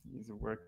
Easy work.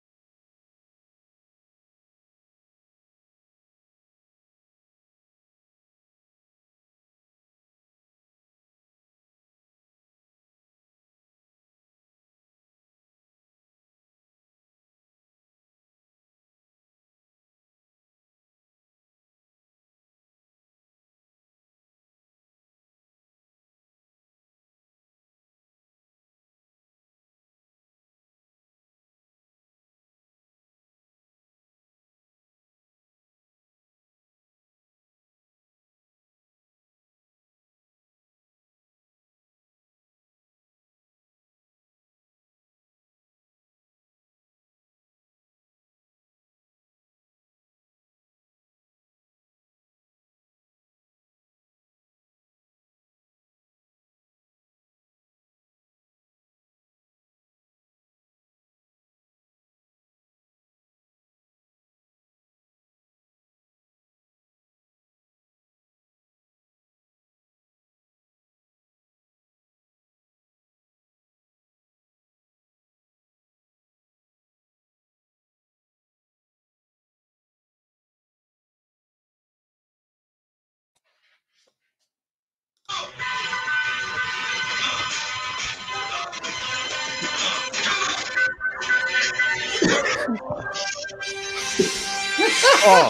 Oh.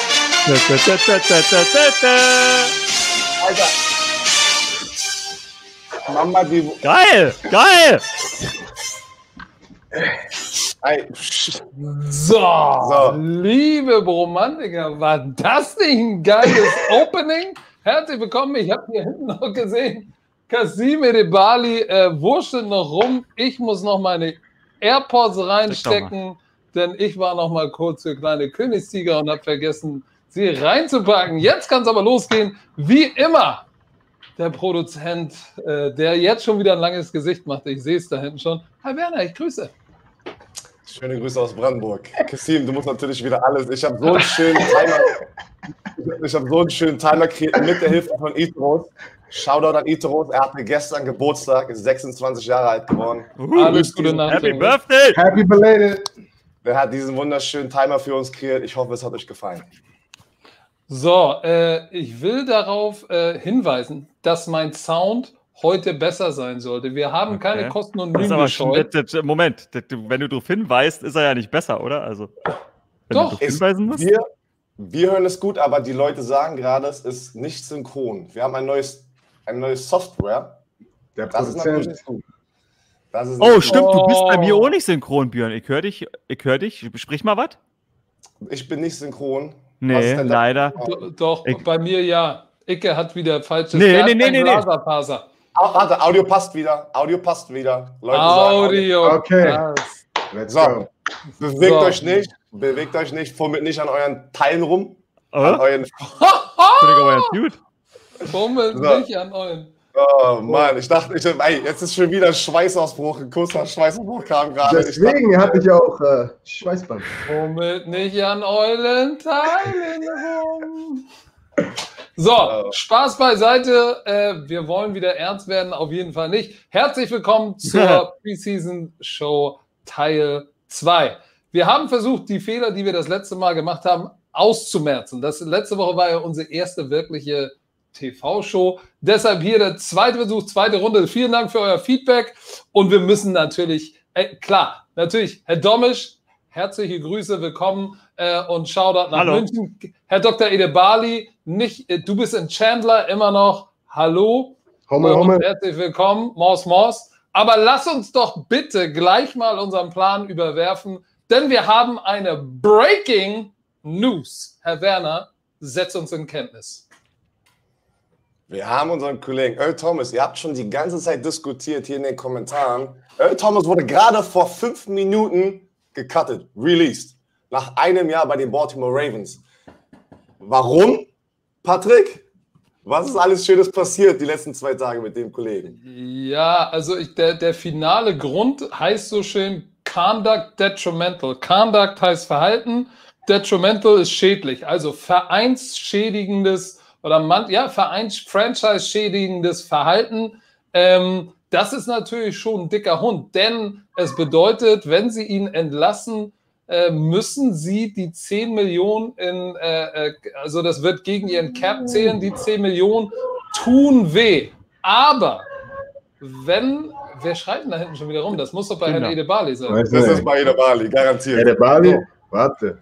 Alter. Mama, die... Geil! Geil! Ey. So, liebe Romantiker, war das nicht ein geiles Opening? Herzlich willkommen, ich habe hier hinten noch gesehen, Kassim Edebali wurschtelt noch rum. Ich muss noch meine AirPods reinstecken, denn ich war noch mal kurz für kleine Königstiger und habe vergessen, sie reinzupacken. Jetzt kann es aber losgehen, wie immer. Der Produzent, der jetzt schon wieder ein langes Gesicht macht, ich sehe es da hinten schon. Hi Werner, ich grüße. Schöne Grüße aus Brandenburg. Kassim, du musst natürlich wieder alles. Ich habe so einen schönen Timer. Kreiert mit der Hilfe von Iteros. Shoutout an Iteros. Er hatte gestern Geburtstag, ist 26 Jahre alt geworden. Alles Gute Nacht. Happy Birthday! Happy belated! Der hat diesen wunderschönen Timer für uns kreiert. Ich hoffe, es hat euch gefallen. So, ich will darauf hinweisen, dass mein Sound heute besser sein sollte. Wir haben keine Kosten und Mühen gescheut. Moment, wenn du darauf hinweist, ist er ja nicht besser, oder? Also, wenn doch. du hinweisen musst. Wir hören es gut, aber die Leute sagen gerade, es ist nicht synchron. Wir haben eine neue Software. Das ist natürlich nicht gut. Stimmt, du bist bei mir auch nicht synchron, Björn. Ich höre dich. Sprich mal was. Ich bin nicht synchron. Nee, leider. Doch, bei mir ja. Icke hat wieder falsches Nee. Warte, Audio passt wieder. Leute Audio. Sagen, okay. Let's go. Bewegt euch nicht, fummelt nicht an euren Teilen rum. Fummelt nicht an euren. Oh Mann, ich dachte, jetzt ist schon wieder ein Schweißausbruch. Ein kurzer Schweißausbruch kam gerade. Deswegen hatte ich auch Schweißband. Fummelt nicht an euren Teilen rum. So, Spaß beiseite. Wir wollen wieder ernst werden, auf jeden Fall nicht. Herzlich willkommen zur Preseason Show Teil 2. Wir haben versucht, die Fehler, die wir das letzte Mal gemacht haben, auszumerzen. Letzte Woche war ja unsere erste wirkliche TV-Show. Deshalb hier der zweite Versuch, zweite Runde. Vielen Dank für euer Feedback. Und wir müssen natürlich, Herr Domisch, herzliche Grüße, willkommen und Shoutout nach München. Herr Dr. Edebali, du bist in Chandler immer noch. Hallo. Und herzlich willkommen, Mors. Aber lass uns doch bitte gleich mal unseren Plan überwerfen, denn wir haben eine Breaking News. Herr Werner, setz uns in Kenntnis. Wir haben unseren Kollegen Earl Thomas, ihr habt schon die ganze Zeit diskutiert hier in den Kommentaren. Earl Thomas wurde gerade vor 5 Minuten gecuttet, released, nach einem Jahr bei den Baltimore Ravens. Warum, Patrick? Was ist alles Schönes passiert die letzten 2 Tage mit dem Kollegen? Ja, also der finale Grund heißt so schön Conduct Detrimental. Conduct heißt Verhalten, Detrimental ist schädlich, also vereinsschädigendes oder Franchise-schädigendes Verhalten. das ist natürlich schon ein dicker Hund, denn es bedeutet, wenn sie ihn entlassen, müssen sie die 10 Millionen also das wird gegen ihren Cap zählen, die 10 Millionen tun weh. Aber wer schreit denn da hinten schon wieder rum? Das muss doch bei Herrn Edebali sein. Das ist bei Edebali, garantiert. Edebali? Warte.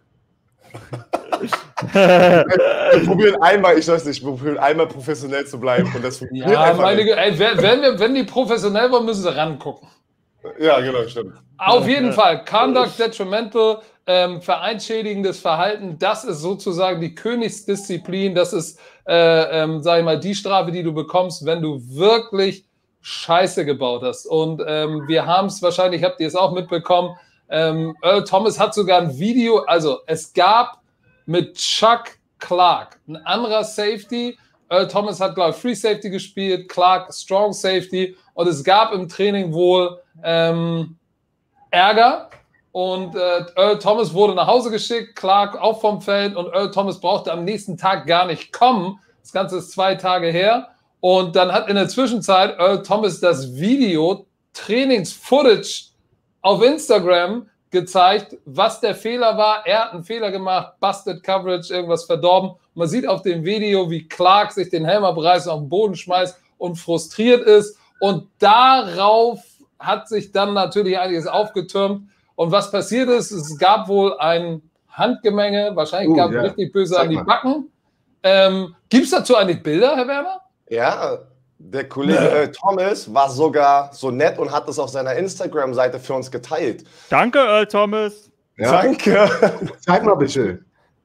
Wir probieren einmal professionell zu bleiben. Und das ja, wenn die professionell wollen, müssen sie rangucken. Ja, genau, stimmt. Auf jeden Fall, Conduct Detrimental, vereinsschädigendes Verhalten, das ist sozusagen die Königsdisziplin, das ist, sag ich mal, die Strafe, die du bekommst, wenn du wirklich Scheiße gebaut hast. Und wir haben es wahrscheinlich, habt ihr es auch mitbekommen, Earl Thomas hat sogar ein Video, also es gab mit Chuck Clark, ein anderer Safety, Earl Thomas hat, glaube ich, Free Safety gespielt, Clark Strong Safety, und es gab im Training wohl Ärger, und Earl Thomas wurde nach Hause geschickt, Clark auch vom Feld, und Earl Thomas brauchte am nächsten Tag gar nicht kommen. Das Ganze ist 2 Tage her, und dann hat in der Zwischenzeit Earl Thomas das Video, Trainings-Footage auf Instagram gezeigt, was der Fehler war. Er hat einen Fehler gemacht, Busted Coverage, irgendwas verdorben. Man sieht auf dem Video, wie Clark sich den Helm abreißt, auf den Boden schmeißt und frustriert ist. Und darauf hat sich dann natürlich einiges aufgetürmt. Und was passiert ist, es gab wohl ein Handgemenge, wahrscheinlich gab es richtig böse an die Backen. Gibt es dazu eigentlich Bilder, Herr Werner? Ja, der Kollege Thomas war sogar so nett und hat es auf seiner Instagram-Seite für uns geteilt. Danke, Earl Thomas. Ja. Danke. Zeig mal bitte.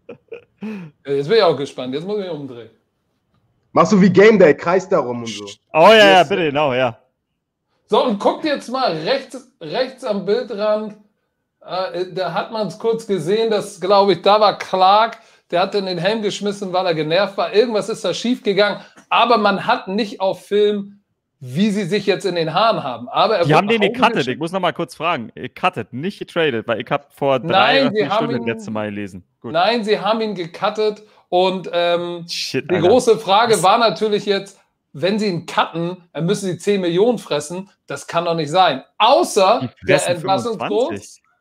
Jetzt bin ich auch gespannt. Jetzt muss ich mich umdrehen. Machst du wie Game Day, kreist darum und so. Oh ja, bitte, genau, ja. So, und guckt jetzt mal rechts am Bildrand. Da hat man es kurz gesehen, das glaube ich, da war Clark. Der hat dann den Helm geschmissen, weil er genervt war. Irgendwas ist da schief gegangen. Aber man hat nicht auf Film, wie sie sich jetzt in den Haaren haben. Aber die haben den gecuttet. Ich muss noch mal kurz fragen. Gecuttet, nicht getradet, weil ich habe vor 3 oder 4 Stunden das letzte Mal gelesen. Gut. Nein, sie haben ihn gecuttet. Und die große Frage war natürlich jetzt, wenn sie ihn cutten, dann müssen sie 10 Millionen fressen. Das kann doch nicht sein. Außer der Entlassungsgrund.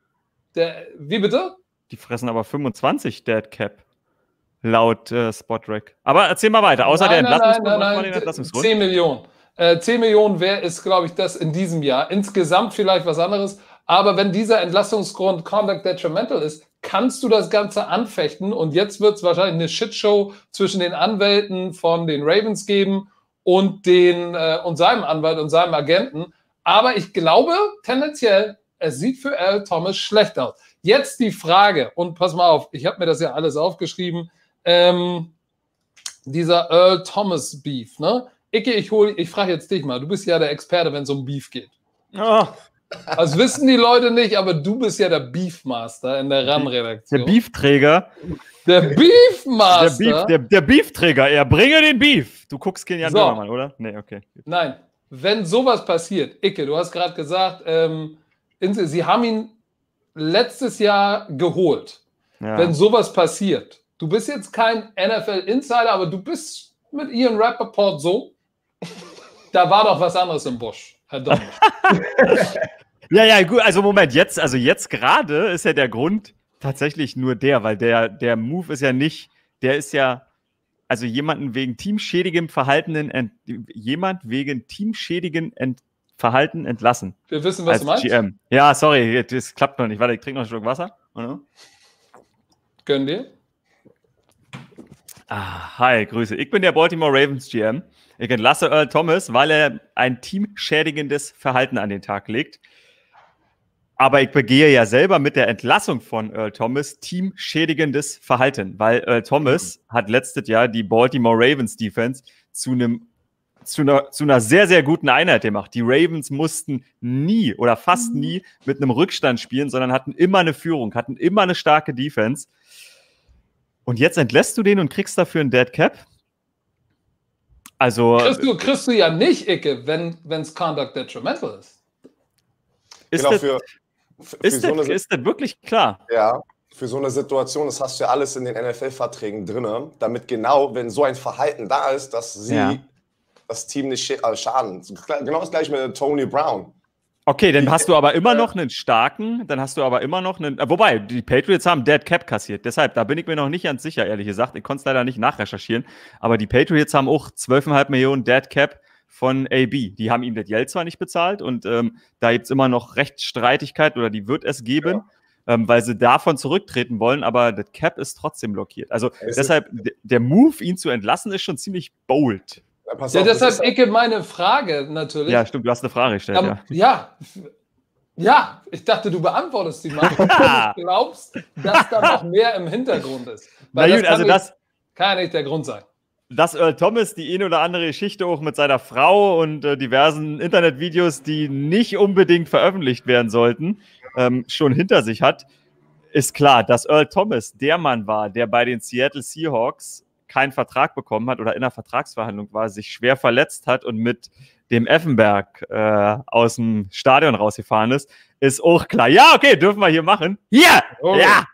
Wie bitte? Die fressen aber 25 Dead Cap. Laut Spotrac. Aber erzähl mal weiter. Außer der Entlassungsgrund. 10 Millionen. 10 Millionen ist, glaube ich, das in diesem Jahr. Insgesamt vielleicht was anderes. Aber wenn dieser Entlassungsgrund Conduct Detrimental ist, kannst du das Ganze anfechten. Und jetzt wird es wahrscheinlich eine Shitshow zwischen den Anwälten von den Ravens geben und seinem Anwalt und seinem Agenten. Aber ich glaube, tendenziell, es sieht für Earl Thomas schlecht aus. Jetzt die Frage, und pass mal auf, ich habe mir das ja alles aufgeschrieben, dieser Earl Thomas Beef, ne? Ich frage jetzt dich mal, du bist ja der Experte, wenn es um Beef geht. Oh. Das wissen die Leute nicht, aber du bist ja der Beefmaster in der RAN-Redaktion. Der Beefträger. Der Beefmaster? Der Beefträger, bringe den Beef. Du guckst Jan Böhmermann, oder? Nee, okay. Nein, wenn sowas passiert, Icke, du hast gerade gesagt, sie haben ihn letztes Jahr geholt. Ja. Wenn sowas passiert, du bist jetzt kein NFL-Insider, aber du bist mit Ian Rappaport so, da war doch was anderes im Busch, Herr Donner. Ja, gut, also Moment, jetzt gerade ist ja der Grund tatsächlich nur weil der Move ist ja nicht, der ist ja, also jemand wegen teamschädigem Verhalten Verhalten entlassen. Wir wissen, was du meinst. GM. Ja, sorry, das klappt noch nicht. Warte, ich trinke noch einen Schluck Wasser. Oder? Gönnen dir. Hi, Grüße. Ich bin der Baltimore Ravens GM. Ich entlasse Earl Thomas, weil er ein teamschädigendes Verhalten an den Tag legt. Aber ich begehe ja selber mit der Entlassung von Earl Thomas teamschädigendes Verhalten, weil Earl Thomas hat letztes Jahr die Baltimore Ravens Defense zu einer sehr, sehr guten Einheit gemacht. Die Ravens mussten nie oder fast nie mit einem Rückstand spielen, sondern hatten immer eine Führung, hatten immer eine starke Defense. Und jetzt entlässt du den und kriegst dafür einen Dead Cap? Also kriegst du ja nicht, Icke, wenn es Conduct Detrimental ist. Ist das wirklich klar? Ja, für so eine Situation, das hast du ja alles in den NFL-Verträgen drin, damit genau, wenn so ein Verhalten da ist, dass das Team nicht schaden. Genau das gleiche mit Tony Brown. Okay, dann hast du aber immer noch einen starken, wobei, die Patriots haben Dead Cap kassiert, deshalb, da bin ich mir noch nicht ganz sicher, ehrlich gesagt, ich konnte es leider nicht nachrecherchieren, aber die Patriots haben auch 12,5 Millionen Dead Cap von AB, die haben ihm das Geld zwar nicht bezahlt und da gibt es immer noch Rechtsstreitigkeit oder die wird es geben, weil sie davon zurücktreten wollen, aber das Cap ist trotzdem blockiert, also deshalb, der Move, ihn zu entlassen, ist schon ziemlich bold. Ja, deshalb, Icke, meine Frage natürlich. Ja, stimmt, du hast eine Frage gestellt, Ja, ich dachte, du beantwortest die mal. Du glaubst, dass da noch mehr im Hintergrund ist. Weil das kann ja nicht der Grund sein. Dass Earl Thomas die eine oder andere Geschichte auch mit seiner Frau und diversen Internetvideos, die nicht unbedingt veröffentlicht werden sollten, schon hinter sich hat, ist klar, dass Earl Thomas der Mann war, der bei den Seattle Seahawks keinen Vertrag bekommen hat oder in einer Vertragsverhandlung war, sich schwer verletzt hat und mit dem Effenberg aus dem Stadion rausgefahren ist auch klar. Ja, okay, dürfen wir hier machen. Hier! Oh. Ja!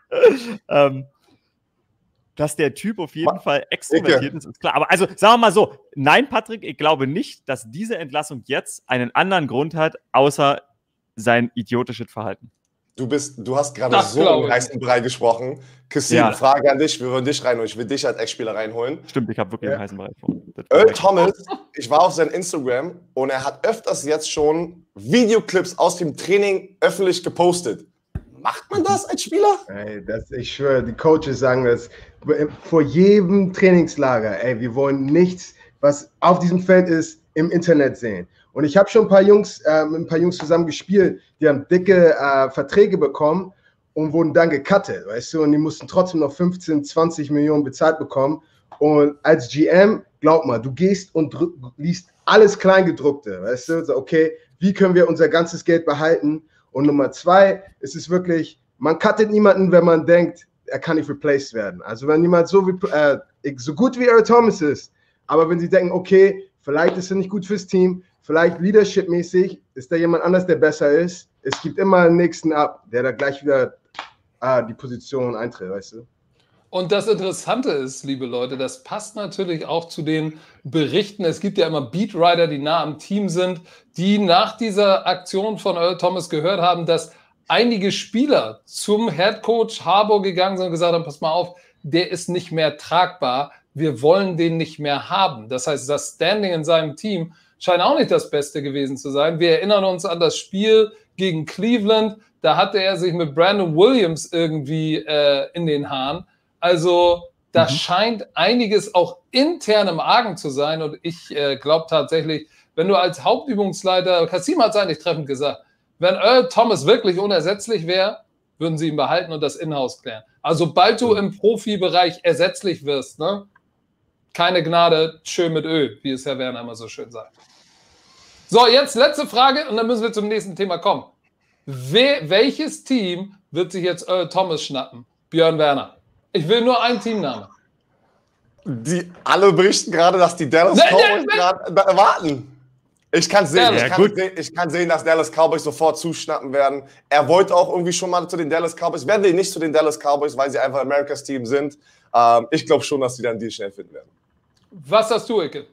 Dass der Typ auf jeden Fall extrovertiert ist klar. Aber also, sagen wir mal so, nein, Patrick, ich glaube nicht, dass diese Entlassung jetzt einen anderen Grund hat, außer sein idiotisches Verhalten. Du hast gerade so im heißen Brei gesprochen. Kassim, Frage an dich, wir wollen dich reinholen. Ich will dich als Ex-Spieler reinholen. Stimmt, ich habe wirklich einen heißen Brei gesprochen. Earl Thomas, ich war auf seinem Instagram und er hat öfters jetzt schon Videoclips aus dem Training öffentlich gepostet. Macht man das als Spieler? Ey, ich schwöre, die Coaches sagen das vor jedem Trainingslager. Ey, wir wollen nichts, was auf diesem Feld ist, im Internet sehen. Und ich habe schon mit ein paar Jungs zusammen gespielt, die haben dicke Verträge bekommen und wurden dann gecuttet, weißt du, und die mussten trotzdem noch 15, 20 Millionen bezahlt bekommen. Und als GM, glaub mal, du gehst und liest alles Kleingedruckte, weißt du, so, okay, wie können wir unser ganzes Geld behalten? Und Nummer 2, es ist wirklich, man cuttet niemanden, wenn man denkt, er kann nicht replaced werden. Also wenn jemand so gut wie Earl Thomas ist, aber wenn sie denken, okay, vielleicht ist er nicht gut fürs Team, vielleicht leadership-mäßig ist da jemand anders, der besser ist. Es gibt immer einen nächsten ab, der da gleich wieder die Position eintritt, weißt du? Und das Interessante ist, liebe Leute, das passt natürlich auch zu den Berichten. Es gibt ja immer Beatwriter, die nah am Team sind, die nach dieser Aktion von Earl Thomas gehört haben, dass einige Spieler zum Headcoach Harbaugh gegangen sind und gesagt haben, pass mal auf, der ist nicht mehr tragbar, wir wollen den nicht mehr haben. Das heißt, das Standing in seinem Team scheint auch nicht das Beste gewesen zu sein. Wir erinnern uns an das Spiel gegen Cleveland, da hatte er sich mit Brandon Williams irgendwie in den Haaren. Also da scheint einiges auch intern im Argen zu sein und ich glaube tatsächlich, wenn du als Hauptübungsleiter, Kassim hat es eigentlich treffend gesagt, wenn Earl Thomas wirklich unersetzlich wäre, würden sie ihn behalten und das in-house klären. Also sobald du im Profibereich ersetzlich wirst, ne, keine Gnade, schön mit Öl, wie es Herr Werner immer so schön sagt. So, jetzt letzte Frage und dann müssen wir zum nächsten Thema kommen. Welches Team wird sich jetzt Earl Thomas schnappen? Björn Werner. Ich will nur einen Teamnamen. Die alle berichten gerade, dass die Dallas Cowboys gerade warten. Ich kann sehen, ich kann sehen, dass Dallas Cowboys sofort zuschnappen werden. Er wollte auch irgendwie schon mal zu den Dallas Cowboys. Wer will nicht zu den Dallas Cowboys, weil sie einfach Americas Team sind? Ich glaube schon, dass sie dann die schnell finden werden. Was hast du, Icke?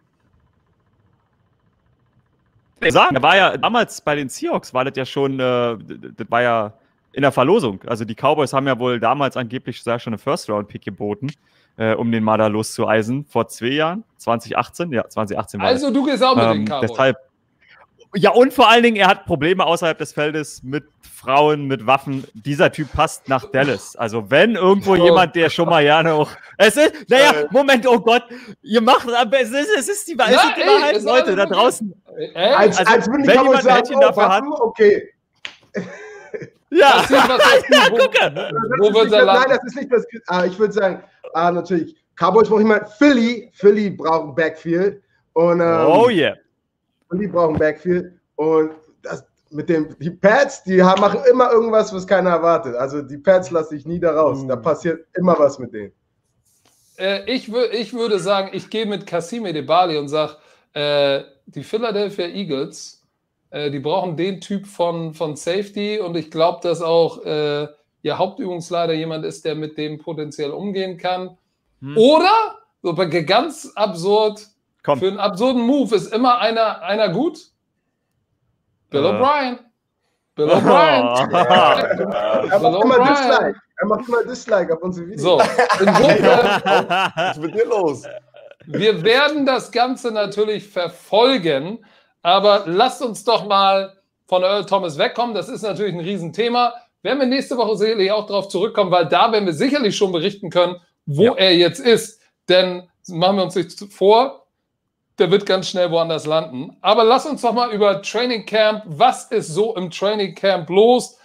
Sagen, war ja damals bei den Seahawks, war das ja schon, das war ja in der Verlosung. Also die Cowboys haben ja wohl damals angeblich schon eine First-Round-Pick geboten, um den mal da loszueisen. Vor 2 Jahren, 2018, ja, 2018 war Also du gehst auch mit den Cowboys. Deshalb, ja, und vor allen Dingen, er hat Probleme außerhalb des Feldes mit Frauen, mit Waffen. Dieser Typ passt nach Dallas. Also wenn irgendwo jemand, der schon mal gerne auch... Es ist, Moment, oh Gott, ihr macht, aber es ist die Wahrheit, Leute, da draußen. Als wenn die Cowboys sagen, okay. Ja, gucke. Wo wird er landen? Nein, das ist nicht das. Ich würde sagen, natürlich, Cowboys brauchen jemanden. Philly brauchen Backfield. Und, oh yeah. Philly brauchen Backfield. Und das mit die Pats, die machen immer irgendwas, was keiner erwartet. Also die Pats lasse ich nie da raus. Da passiert immer was mit denen. Ich würde sagen, ich gehe mit Kassim Edebali und sage, die Philadelphia Eagles, die brauchen den Typ von Safety und ich glaube, dass auch ihr Hauptübungsleiter jemand ist, der mit dem potenziell umgehen kann. Oder, so ganz absurd, Komm. Für einen absurden Move ist immer einer gut. Bill O'Brien. Bill O'Brien. Er macht immer Dislike. Er macht immer Dislike auf unsere Videos. So, insofern, Was ist mit dir los? wir werden das Ganze natürlich verfolgen, aber lasst uns doch mal von Earl Thomas wegkommen. Das ist natürlich ein Riesenthema. Werden wir nächste Woche sicherlich auch darauf zurückkommen, weil da werden wir sicherlich schon berichten können, wo er jetzt ist. Denn, machen wir uns nicht vor, der wird ganz schnell woanders landen. Aber lass uns doch mal über Training Camp, was ist so im Training Camp los?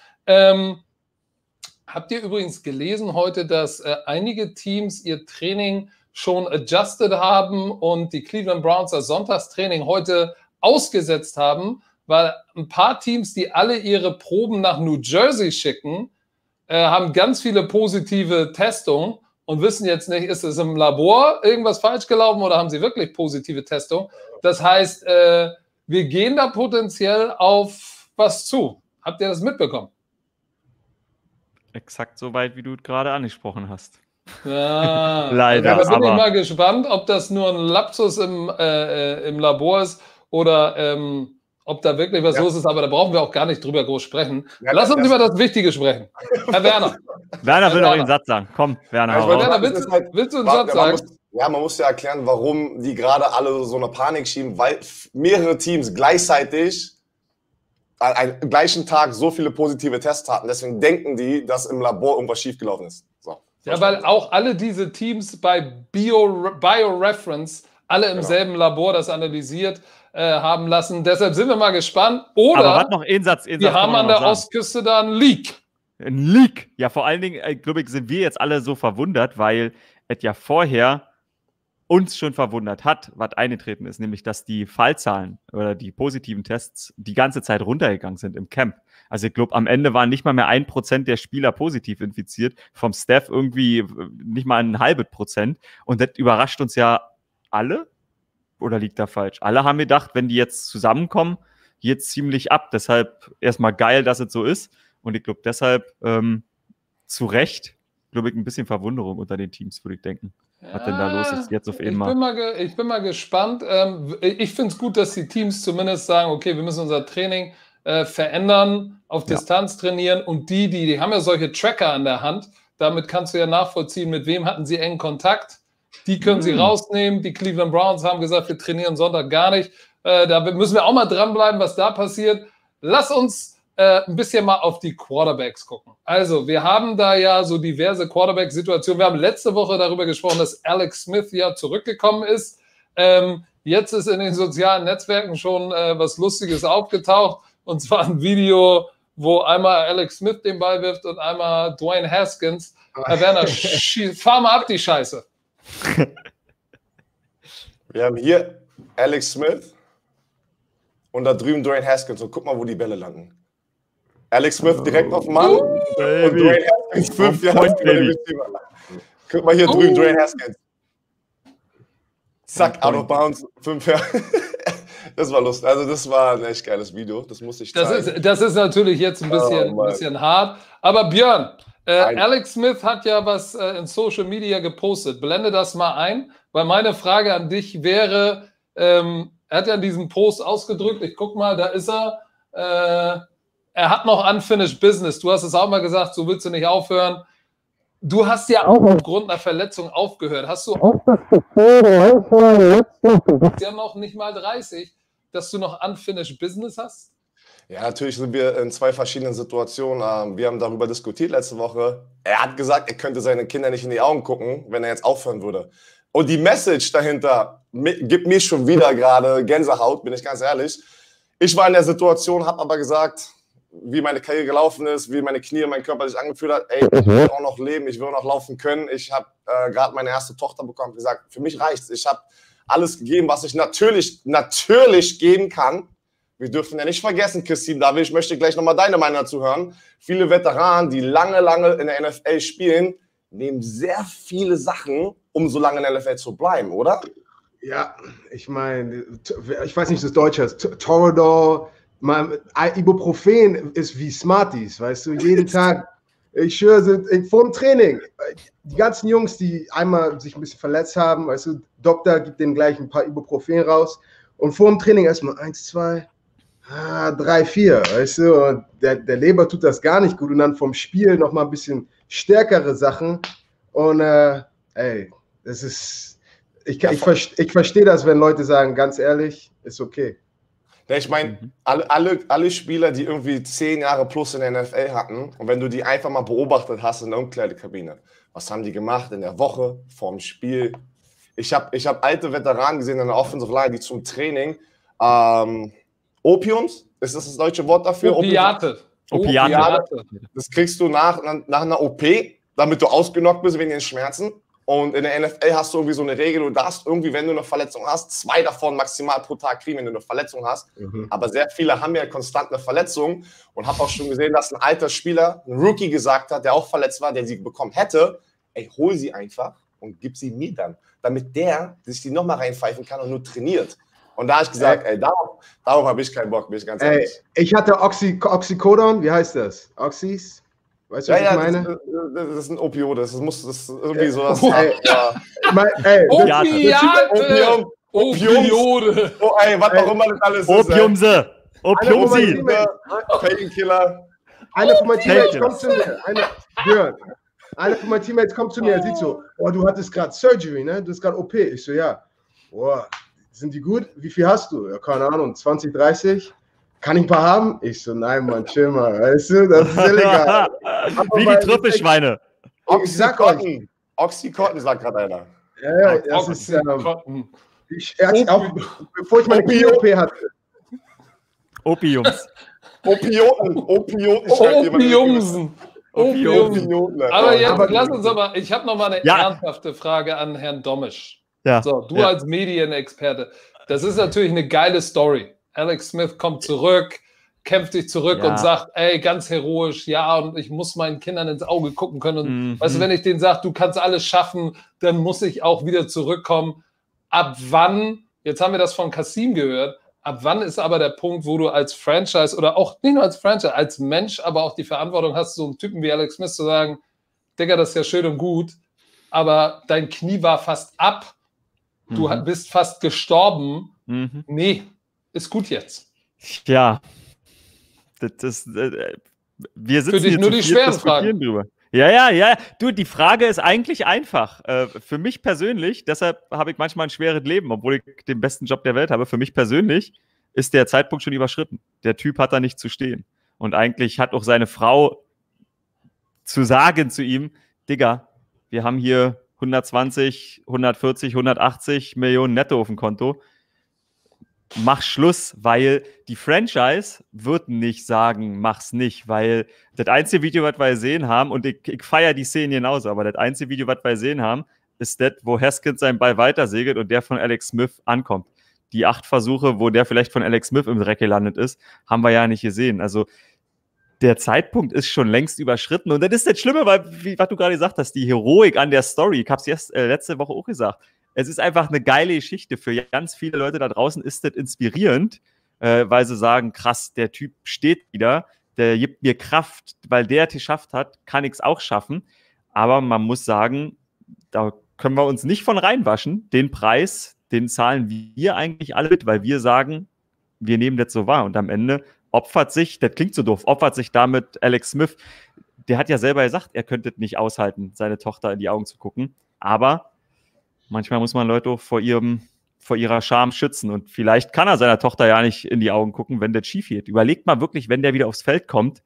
Habt ihr übrigens gelesen heute, dass einige Teams ihr Training schon adjusted haben und die Cleveland Browns das Sonntagstraining heute ausgesetzt haben, weil ein paar Teams, die alle ihre Proben nach New Jersey schicken, haben ganz viele positive Testungen und wissen jetzt nicht, ist es im Labor irgendwas falsch gelaufen oder haben sie wirklich positive Testungen? Das heißt, wir gehen da potenziell auf was zu. Habt ihr das mitbekommen? Exakt so weit, wie du gerade angesprochen hast. Ja, Leider, da bin ich aber- mal gespannt, ob das nur ein Lapsus im Labor ist oder ob da wirklich was los ist, aber da brauchen wir auch gar nicht drüber groß sprechen. Ja, Lass uns das- über das Wichtige sprechen. Herr Werner, Werner will noch Werner. einen Satz sagen. Komm, Werner, Ja, hau ich wollte- raus. Werner, das ist halt- willst du einen Satz sagen? Man muss ja erklären, warum die gerade alle so eine Panik schieben, weil mehrere Teams gleichzeitig am gleichen Tag so viele positive Tests hatten. Deswegen denken die, dass im Labor irgendwas schiefgelaufen ist. So. Ja, weil auch alle diese Teams bei BioReference alle im selben Labor das analysiert haben lassen. Deshalb sind wir mal gespannt. Aber Oder warte noch, einen Satz. wir haben an der Ostküste da einen Leak. Ein Leak. Ja, vor allen Dingen, glaube ich, sind wir jetzt alle so verwundert, weil es ja vorher uns schon verwundert hat, was eingetreten ist, nämlich, dass die Fallzahlen oder die positiven Tests die ganze Zeit runtergegangen sind im Camp. Also ich glaube, am Ende waren nicht mal mehr 1% der Spieler positiv infiziert, vom Staff irgendwie nicht mal ein halbes Prozent. Und das überrascht uns ja alle. Oder liegt da falsch? Alle haben gedacht, wenn die jetzt zusammenkommen, geht ziemlich ab. Deshalb erstmal geil, dass es so ist. Und ich glaube, deshalb zu Recht, glaube ich, ein bisschen Verwunderung unter den Teams, würde ich denken. Was denn da los ist jetzt auf einmal? Ich bin mal gespannt. Ich finde es gut, dass die Teams zumindest sagen, okay, wir müssen unser Training verändern, auf Distanz trainieren und die haben ja solche Tracker an der Hand. Damit kannst du ja nachvollziehen, mit wem hatten sie engen Kontakt. Die können sie rausnehmen. Die Cleveland Browns haben gesagt, wir trainieren Sonntag gar nicht. Da müssen wir auch mal dranbleiben, was da passiert. Lass uns ein bisschen mal auf die Quarterbacks gucken. Also, wir haben da ja so diverse Quarterback-Situationen. Wir haben letzte Woche darüber gesprochen, dass Alex Smith ja zurückgekommen ist. Jetzt ist in den sozialen Netzwerken schon was Lustiges aufgetaucht. Und zwar ein Video, wo einmal Alex Smith den Ball wirft und einmal Dwayne Haskins. Herr Werner, fahr mal ab die Scheiße. Wir haben hier Alex Smith und da drüben Dwayne Haskins. Und guck mal, wo die Bälle landen. Alex Smith direkt auf den Mann und Dwayne Haskins 5 Jahre über den Receiver. Guck mal hier drüben Dwayne Haskins. Zack, out of bounds, 5 Jahre. Das war lustig. Also das war ein echt geiles Video. Das muss ich zeigen. Das ist natürlich jetzt ein bisschen hart. Aber Björn, Alex Smith hat ja was in Social Media gepostet. Blende das mal ein, weil meine Frage an dich wäre, er hat ja diesen Post ausgedrückt, ich guck mal, da ist er. Er hat noch unfinished business. Du hast es auch mal gesagt, so willst du nicht aufhören. Du hast ja auch aufgrund einer Verletzung aufgehört. Hast du auch das Gefühl, du bist ja noch nicht mal 30, dass du noch unfinished business hast? Ja, natürlich sind wir in zwei verschiedenen Situationen. Wir haben darüber diskutiert letzte Woche. Er hat gesagt, er könnte seinen Kindern nicht in die Augen gucken, wenn er jetzt aufhören würde. Und die Message dahinter gibt mir schon wieder gerade Gänsehaut, bin ich ganz ehrlich. Ich war in der Situation, habe aber gesagt, wie meine Karriere gelaufen ist, wie meine Knie und mein Körper sich angefühlt hat. Ey, ich will auch noch leben, ich will auch noch laufen können. Ich habe gerade meine erste Tochter bekommen, gesagt, für mich reicht's. Ich habe alles gegeben, was ich natürlich geben kann. Wir dürfen ja nicht vergessen, Christine David, ich möchte gleich nochmal deine Meinung dazu hören. Viele Veteranen, die lange in der NFL spielen, nehmen sehr viele Sachen, um so lange in der NFL zu bleiben, oder? Ja, ich meine, ich weiß nicht, was das Deutsch heißt. Toradol, Ibuprofen ist wie Smarties, weißt du, jeden Tag Ich schwöre, vor dem Training, die ganzen Jungs, die einmal sich ein bisschen verletzt haben, weißt du, Doktor gibt denen gleich ein paar Ibuprofen raus und vor dem Training erstmal 1, 2, 3, 4, weißt du, und der Leber tut das gar nicht gut und dann vom Spiel nochmal ein bisschen stärkere Sachen und das ist, ich verstehe das, wenn Leute sagen, ganz ehrlich, ist okay. Ja, ich meine, alle Spieler, die irgendwie 10 Jahre plus in der NFL hatten, und wenn du die einfach mal beobachtet hast in der Umkleidekabine, was haben die gemacht in der Woche, vorm Spiel? Ich hab alte Veteranen gesehen in der Offensive Line, die zum Training Opiums, ist das deutsche Wort dafür? Opiate. Das kriegst du nach einer OP, damit du ausgenockt bist wegen den Schmerzen. Und in der NFL hast du irgendwie so eine Regel, du darfst irgendwie, wenn du eine Verletzung hast, 2 davon maximal pro Tag kriegen, wenn du eine Verletzung hast. Aber sehr viele haben ja konstant eine Verletzung und habe auch schon gesehen, dass ein alter Spieler, ein Rookie gesagt hat, der auch verletzt war, der sie bekommen hätte, ey, hol sie einfach und gib sie mir dann, damit der sich die nochmal reinpfeifen kann und nur trainiert. Und da habe ich gesagt, ey, darauf habe ich keinen Bock, bin ich ganz ehrlich. Ich hatte Oxycodon, wie heißt das? Oxys? Weißt du, was ich meine? Das ist ein Opioid, das ist irgendwie sowas. Opiode. Oh, ey, was auch immer das alles ist. Opiumsi. Painkiller. Einer von meinen Teammates kommt zu mir. Einer von meinen Teammates kommt zu mir und sieht so, oh, du hattest gerade Surgery, ne? Du hast gerade OP. Ich so, ja. Boah, sind die gut? Wie viel hast du? Ja, keine Ahnung, 20, 30? Kann ich ein paar haben? Ich so, nein, Mann, chill mal, weißt du, das ist illegal. Wie die Trüffelschweine. Ich sag euch. Oxycontin, sagt gerade einer. Ja, das ist, auch bevor ich meine OP hatte. Opiums. Opiumsen. Aber jetzt lass uns aber, ich habe noch mal eine ernsthafte Frage an Herrn Domisch. Ja. So, du als Medienexperte, das ist natürlich eine geile Story. Alex Smith kommt zurück, kämpft sich zurück und sagt, ey, ganz heroisch, ja, und ich muss meinen Kindern ins Auge gucken können. Und weißt du, wenn ich denen sage, du kannst alles schaffen, dann muss ich auch wieder zurückkommen. Ab wann, jetzt haben wir das von Kasim gehört, ab wann ist aber der Punkt, wo du als Franchise oder auch nicht nur als Franchise, als Mensch, aber auch die Verantwortung hast, so einen Typen wie Alex Smith zu sagen, Digga, das ist ja schön und gut, aber dein Knie war fast ab, du bist fast gestorben. Nee, ist gut jetzt. Ja, wir sitzen für dich hier nur die schweren Fragen drüber. Ja. Du, die Frage ist eigentlich einfach. Für mich persönlich, deshalb habe ich manchmal ein schweres Leben, obwohl ich den besten Job der Welt habe. Für mich persönlich ist der Zeitpunkt schon überschritten. Der Typ hat da nicht zu stehen. Und eigentlich hat auch seine Frau zu sagen zu ihm, Digga, wir haben hier 120, 140, 180 Millionen netto auf dem Konto. Mach Schluss, weil die Franchise wird nicht sagen, mach's nicht, weil das einzige Video, was wir gesehen haben, und ich feiere die Szene genauso, aber das einzige Video, was wir gesehen haben, ist das, wo Haskins seinen Ball weitersegelt und der von Alex Smith ankommt. Die 8 Versuche, wo der vielleicht von Alex Smith im Dreck gelandet ist, haben wir ja nicht gesehen. Also der Zeitpunkt ist schon längst überschritten und das ist das Schlimme, weil, was du gerade gesagt hast, die Heroik an der Story, ich habe es jetzt letzte Woche auch gesagt, es ist einfach eine geile Geschichte. Für ganz viele Leute da draußen ist das inspirierend, weil sie sagen, krass, der Typ steht wieder, der gibt mir Kraft, weil der es geschafft hat, kann ich es auch schaffen. Aber man muss sagen, da können wir uns nicht von reinwaschen. Den Preis, den zahlen wir eigentlich alle mit, weil wir sagen, wir nehmen das so wahr. Und am Ende opfert sich, das klingt so doof, opfert sich damit Alex Smith. Der hat ja selber gesagt, er könnte es nicht aushalten, seine Tochter in die Augen zu gucken. Aber manchmal muss man Leute auch vor ihrer Scham schützen. Und vielleicht kann er seiner Tochter ja nicht in die Augen gucken, wenn das schief geht. Überlegt mal wirklich, wenn der wieder aufs Feld kommt.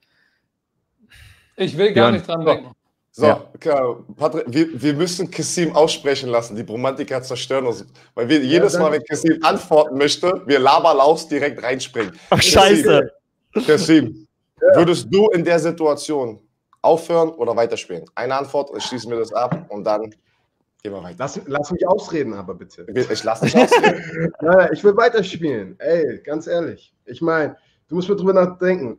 Ich will gar nicht dran denken. So, klar, Patrick, wir müssen Kasim aussprechen lassen. Die Bromantiker zerstören uns. Weil wir jedes Mal, wenn Kasim antworten möchte, wir Laberlaus direkt reinspringen. Ach, scheiße. Kasim, würdest du in der Situation aufhören oder weiterspielen? Eine Antwort, ich schließe mir das ab und dann gehen wir weiter. Lass mich ausreden, aber bitte. Ich lasse dich ausreden. Nein, ich will weiterspielen. Ey, ganz ehrlich. Ich meine, du musst mir drüber nachdenken.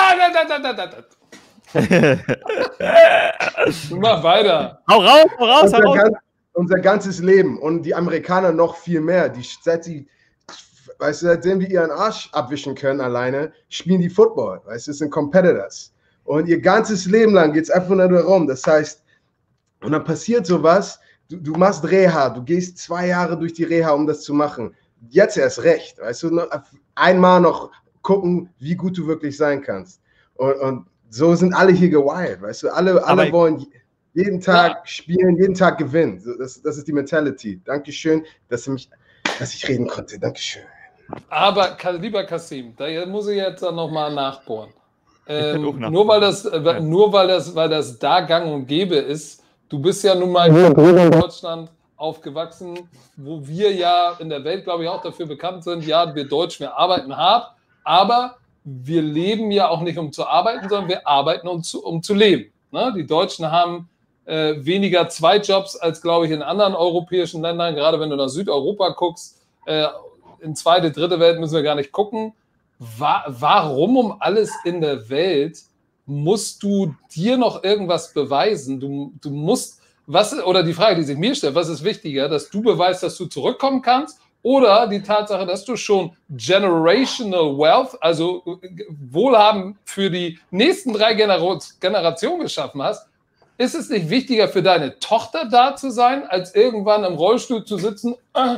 Mach weiter. Hau raus. Unser ganzes Leben und die Amerikaner noch viel mehr. Seitdem wir ihren Arsch abwischen können alleine, spielen die Football. Weißt du, es sind Competitors. Und ihr ganzes Leben lang geht es einfach nur darum. Das heißt, und dann passiert sowas, du machst Reha, du gehst 2 Jahre durch die Reha, um das zu machen. Jetzt erst recht, weißt du, einmal noch gucken, wie gut du wirklich sein kannst. Und so sind alle hier gewild, weißt du, alle wollen jeden Tag spielen, jeden Tag gewinnen. Das ist die Mentality. Dankeschön, dass ich reden konnte. Dankeschön. Aber, lieber Kasim, da muss ich jetzt dann nochmal nachbohren. Nur weil das da gang und gäbe ist, du bist ja nun mal hier in Deutschland aufgewachsen, wo wir ja in der Welt, glaube ich, auch dafür bekannt sind, ja, wir Deutschen, wir arbeiten hart, aber wir leben ja auch nicht, um zu arbeiten, sondern wir arbeiten, um zu leben. Ne? Die Deutschen haben weniger Zweitjobs als, glaube ich, in anderen europäischen Ländern, gerade wenn du nach Südeuropa guckst, in zweite, dritte Welt müssen wir gar nicht gucken. Warum um alles in der Welt musst du dir noch irgendwas beweisen? Du musst, oder die Frage, die sich mir stellt, was ist wichtiger, dass du beweist, dass du zurückkommen kannst, oder die Tatsache, dass du schon generational wealth, also Wohlhaben für die nächsten 3 Generationen geschaffen hast? Ist es nicht wichtiger für deine Tochter da zu sein, als irgendwann im Rollstuhl zu sitzen?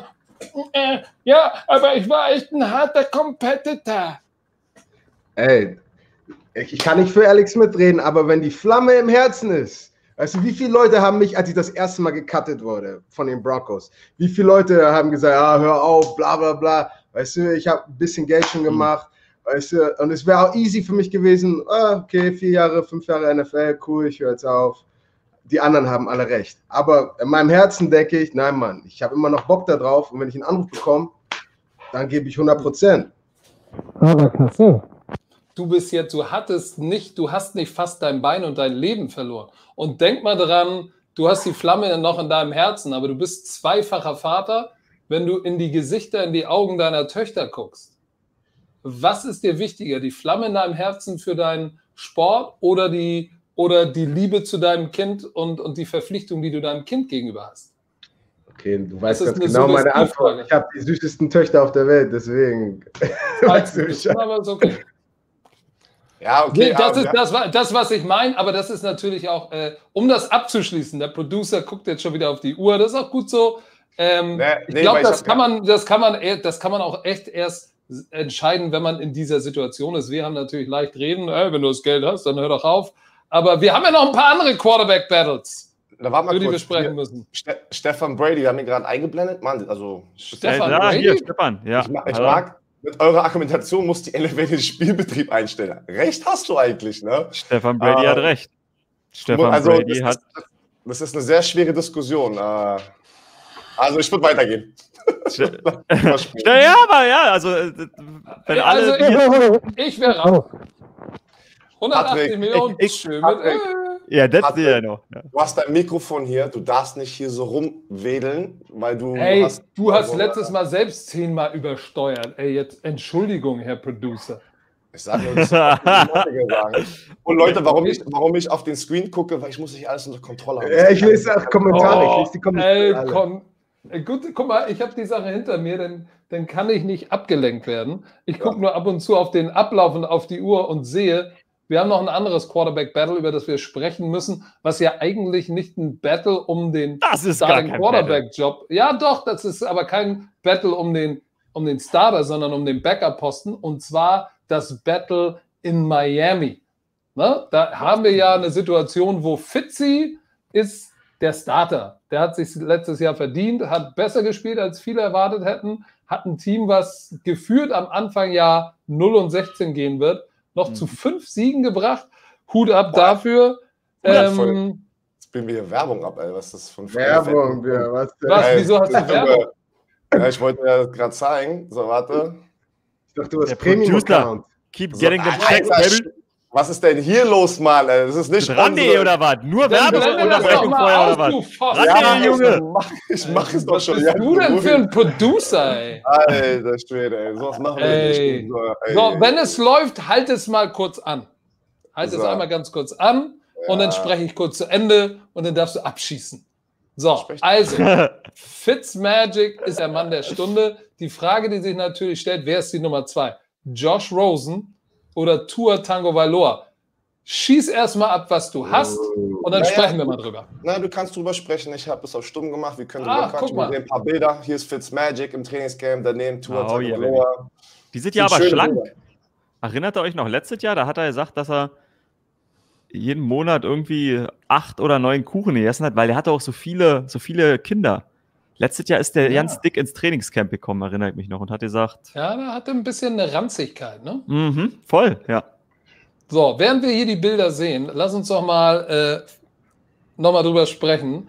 Ja, aber ich war echt ein harter Competitor. Ey, ich kann nicht für Alex mitreden, aber wenn die Flamme im Herzen ist, weißt du, wie viele Leute haben mich, als ich das erste Mal gecuttet wurde von den Broncos, wie viele Leute haben gesagt, hör auf, bla bla bla, weißt du, ich habe ein bisschen Geld schon gemacht, weißt du, und es wäre auch easy für mich gewesen, okay, 4 Jahre, 5 Jahre NFL, cool, ich höre jetzt auf. Die anderen haben alle recht. Aber in meinem Herzen denke ich, nein, Mann, ich habe immer noch Bock da drauf und wenn ich einen Anruf bekomme, dann gebe ich 100%. Aber Kassel, du hast nicht fast dein Bein und dein Leben verloren. Und denk mal dran, du hast die Flamme noch in deinem Herzen, aber du bist zweifacher Vater, wenn du in die Gesichter, in die Augen deiner Töchter guckst. Was ist dir wichtiger, die Flamme in deinem Herzen für deinen Sport oder die Liebe zu deinem Kind und die Verpflichtung, die du deinem Kind gegenüber hast? Okay, du weißt ganz genau meine Antwort. Ich habe die süßesten Töchter auf der Welt, deswegen. Weißt du, aber ist okay. Ja, okay. Das ist das, was ich meine, aber das ist natürlich auch, um das abzuschließen, der Producer guckt jetzt schon wieder auf die Uhr, das ist auch gut so. Ich glaube, das kann man auch echt erst entscheiden, wenn man in dieser Situation ist. Wir haben natürlich leicht reden, wenn du das Geld hast, dann hör doch auf. Aber wir haben ja noch ein paar andere Quarterback-Battles, über die wir sprechen müssen. Stefan Brady, wir haben ihn gerade eingeblendet. Mann, also Stefan Brady? Hier, Stefan, ja. Ich mag, mit eurer Argumentation muss die NFL den Spielbetrieb einstellen. Recht hast du eigentlich, ne? Stefan Brady hat recht. Stefan Brady hat... Das ist eine sehr schwere Diskussion. Also ich würde weitergehen. Ja, aber ja, also wenn alle... Ich wäre raus. 180 Millionen. Ja, das sehe ja noch. Ja. Du hast dein Mikrofon hier, du darfst nicht hier so rumwedeln, weil du... Du hast letztes Mal selbst 10-mal übersteuert. Ey, jetzt Entschuldigung, Herr Producer. Ich sage nur, das sagen. Und Leute, warum ich auf den Screen gucke, weil ich muss nicht alles unter Kontrolle haben. Ja, ich lese auch Kommentare. Ich lese die Kommentare. Gut, guck mal, ich habe die Sache hinter mir, dann kann ich nicht abgelenkt werden. Ich gucke nur ab und zu auf den Ablauf und auf die Uhr und sehe, wir haben noch ein anderes Quarterback-Battle, über das wir sprechen müssen, was ja eigentlich nicht ein Battle um den Quarterback-Job. Ja, doch, das ist aber kein Battle um den Starter, sondern um den Backup-Posten, und zwar das Battle in Miami. Ne? Da haben wir ja eine Situation, wo Fitzy ist der Starter. Der hat sich letztes Jahr verdient, hat besser gespielt, als viele erwartet hätten, hat ein Team, was gefühlt am Anfang ja 0-16 gehen wird, noch zu 5 Siegen gebracht. Hut ab dafür. Jetzt bilden wir hier Werbung ab, ey. Was ist das von Werbung? Ja, was? Wieso hast du Werbung? Ja, ich wollte ja gerade zeigen. So, warte. Ich dachte, du hast Premium-Account. Keep getting the checks, baby. Was ist denn hier los, Mann? Das ist nicht Randy oder was? Nur Werbeunterbrechung vorher oder was? Randy, Junge. Ich mach es doch schon. Was bist du denn für ein Producer, ey? Alter Schwede, ey. Sowas machen wir nicht. So, wenn es läuft, halt es mal kurz an. Halt es einmal ganz kurz an und dann spreche ich kurz zu Ende und dann darfst du abschießen. So, also, Fitzmagic ist der Mann der Stunde. Die Frage, die sich natürlich stellt, wer ist die Nummer 2? Josh Rosen oder Tua Tagovailoa? schieß erstmal ab, was du hast, und dann sprechen wir mal drüber. Na, du kannst drüber sprechen. Ich habe es auf stumm gemacht. Wir können Ah, drüber guck quatschen. mal. Wir sehen ein paar Bilder. Hier ist Fitzmagic im Trainingscamp, daneben Tua Oh, yeah, Tagovailoa. Die sind ja Sind aber schöne schlank. Bilder. Erinnert ihr euch noch, letztes Jahr, da hat er gesagt, dass er jeden Monat irgendwie 8 oder 9 Kuchen gegessen hat, weil er hatte auch so viele Kinder. Letztes Jahr ist der ganz dick ins Trainingscamp gekommen, erinnere ich mich noch, und hat gesagt, Ja, da hatte ein bisschen eine Ranzigkeit, ne? Voll, ja. So, während wir hier die Bilder sehen, lass uns doch mal drüber sprechen.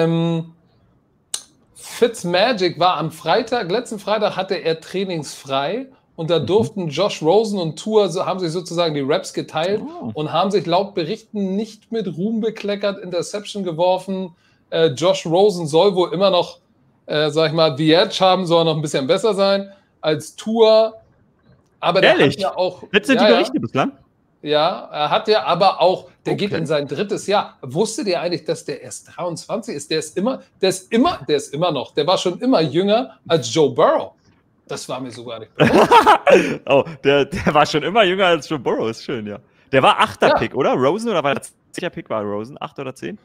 Fitzmagic war am Freitag, letzten Freitag hatte er trainingsfrei, und da durften Josh Rosen und Tua, haben sich sozusagen die Raps geteilt und haben sich laut Berichten nicht mit Ruhm bekleckert, Interception geworfen. Josh Rosen soll wohl immer noch, sag ich mal, the edge haben, soll noch ein bisschen besser sein als Tua. Aber der Ehrlich? hat ja auch... Das sind die Berichte bislang? Ja, er hat ja aber auch, der Okay. geht in sein 3. Jahr. Wusstet ihr eigentlich, dass der erst 23 ist? Der ist immer noch, der war schon immer jünger als Joe Burrow. Das war mir so gar nicht bewusst. Oh, der war schon immer jünger als Joe Burrow, ist schön, ja. Der war 8. Ja. Pick, oder? Rosen, oder war der 10. Pick war Rosen? 8 oder 10?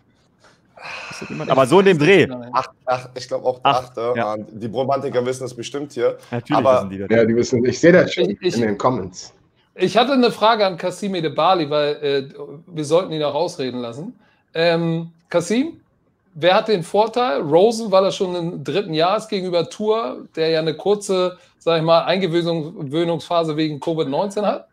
Aber so in dem Dreh. Ich glaube auch Acht, der 8. ja. Die Romantiker wissen es bestimmt hier. Natürlich Aber- wissen die das. Ja, die wissen, ich sehe das schon Ich- in den Comments. Ich hatte eine Frage an Kassim Edebali, weil wir sollten ihn auch ausreden lassen. Kassim, wer hat den Vorteil? Rosen, weil er schon im 3. Jahr ist, gegenüber Tua, der ja eine kurze, sag ich mal, Eingewöhnungsphase wegen Covid-19 hat?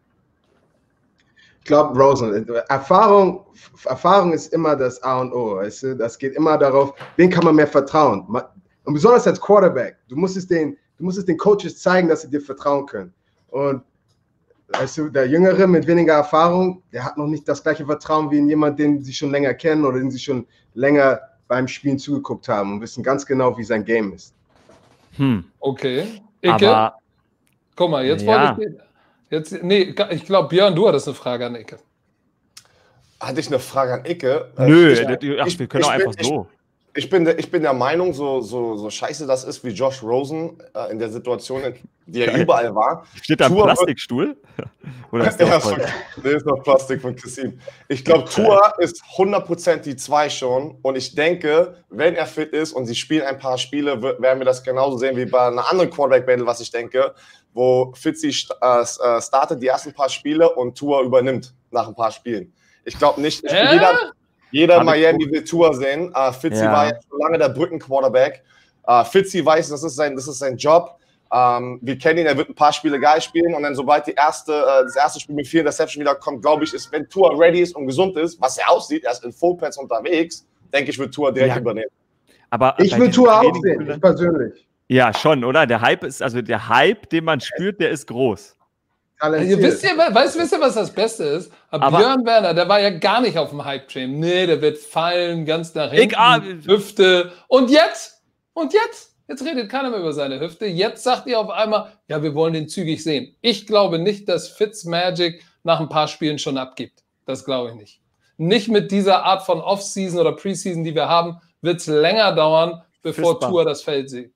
Ich glaube, Rosen, Erfahrung ist immer das A und O. Weißt du? Das geht immer darauf, wen kann man mehr vertrauen. Und besonders als Quarterback, du musst es den Coaches zeigen, dass sie dir vertrauen können. Und weißt du, der Jüngere mit weniger Erfahrung, der hat noch nicht das gleiche Vertrauen wie in jemand, den sie schon länger kennen oder den sie schon länger beim Spielen zugeguckt haben und wissen ganz genau, wie sein Game ist. Okay. Icke? Aber Guck mal, jetzt Ja. wollte ich. Ich glaube, Björn, du hattest eine Frage an Icke. Hatte ich eine Frage an Icke? nö, Ich- wir können auch ich- einfach so. Ich bin der Meinung, so scheiße das ist wie Josh Rosen in der Situation, die er Geil. überall war. Steht da ein Tua wird- Plastikstuhl? Oder ist der Ja, auch voll? nee, ist noch Plastik von Kassim. Ich glaube, Tua ist 100% die 2 schon. Und ich denke, wenn er fit ist und sie spielen ein paar Spiele, werden wir das genauso sehen wie bei einer anderen Quarterback-Battle, was ich denke, wo Fitzy startet die ersten paar Spiele und Tua übernimmt nach ein paar Spielen. Ich glaube nicht, jeder Hab ich Miami will Tua sehen. Fitzy Ja. war jetzt schon lange der Brückenquarterback. Fitzy weiß, das ist sein Job. Wir kennen ihn, er wird ein paar Spiele geil spielen und dann sobald das erste Spiel mit 4 Interception wieder kommt, glaube ich, ist, wenn Tua ready ist und gesund ist, was er aussieht, er ist in Fullpads unterwegs, denke ich, wird Tua direkt übernehmen. Aber Ich bei will diesen Tua auch Trainingsbildern- sehen, ich persönlich. Ja, schon, oder? Der Hype, den man spürt, der ist groß. Talentiert. Wisst ihr, was das Beste ist? Aber- Björn Werner, der war ja gar nicht auf dem Hype-Train. Nee, der wird fallen, ganz nach hinten, Egal. Hüfte. Und jetzt? Jetzt redet keiner mehr über seine Hüfte. Jetzt sagt ihr auf einmal, ja, wir wollen den zügig sehen. Ich glaube nicht, dass Fitzmagic nach ein paar Spielen schon abgibt. Das glaube ich nicht. Nicht mit dieser Art von Off-Season oder Preseason, die wir haben, wird es länger dauern, bevor Fistbump. Tua das Feld sieht.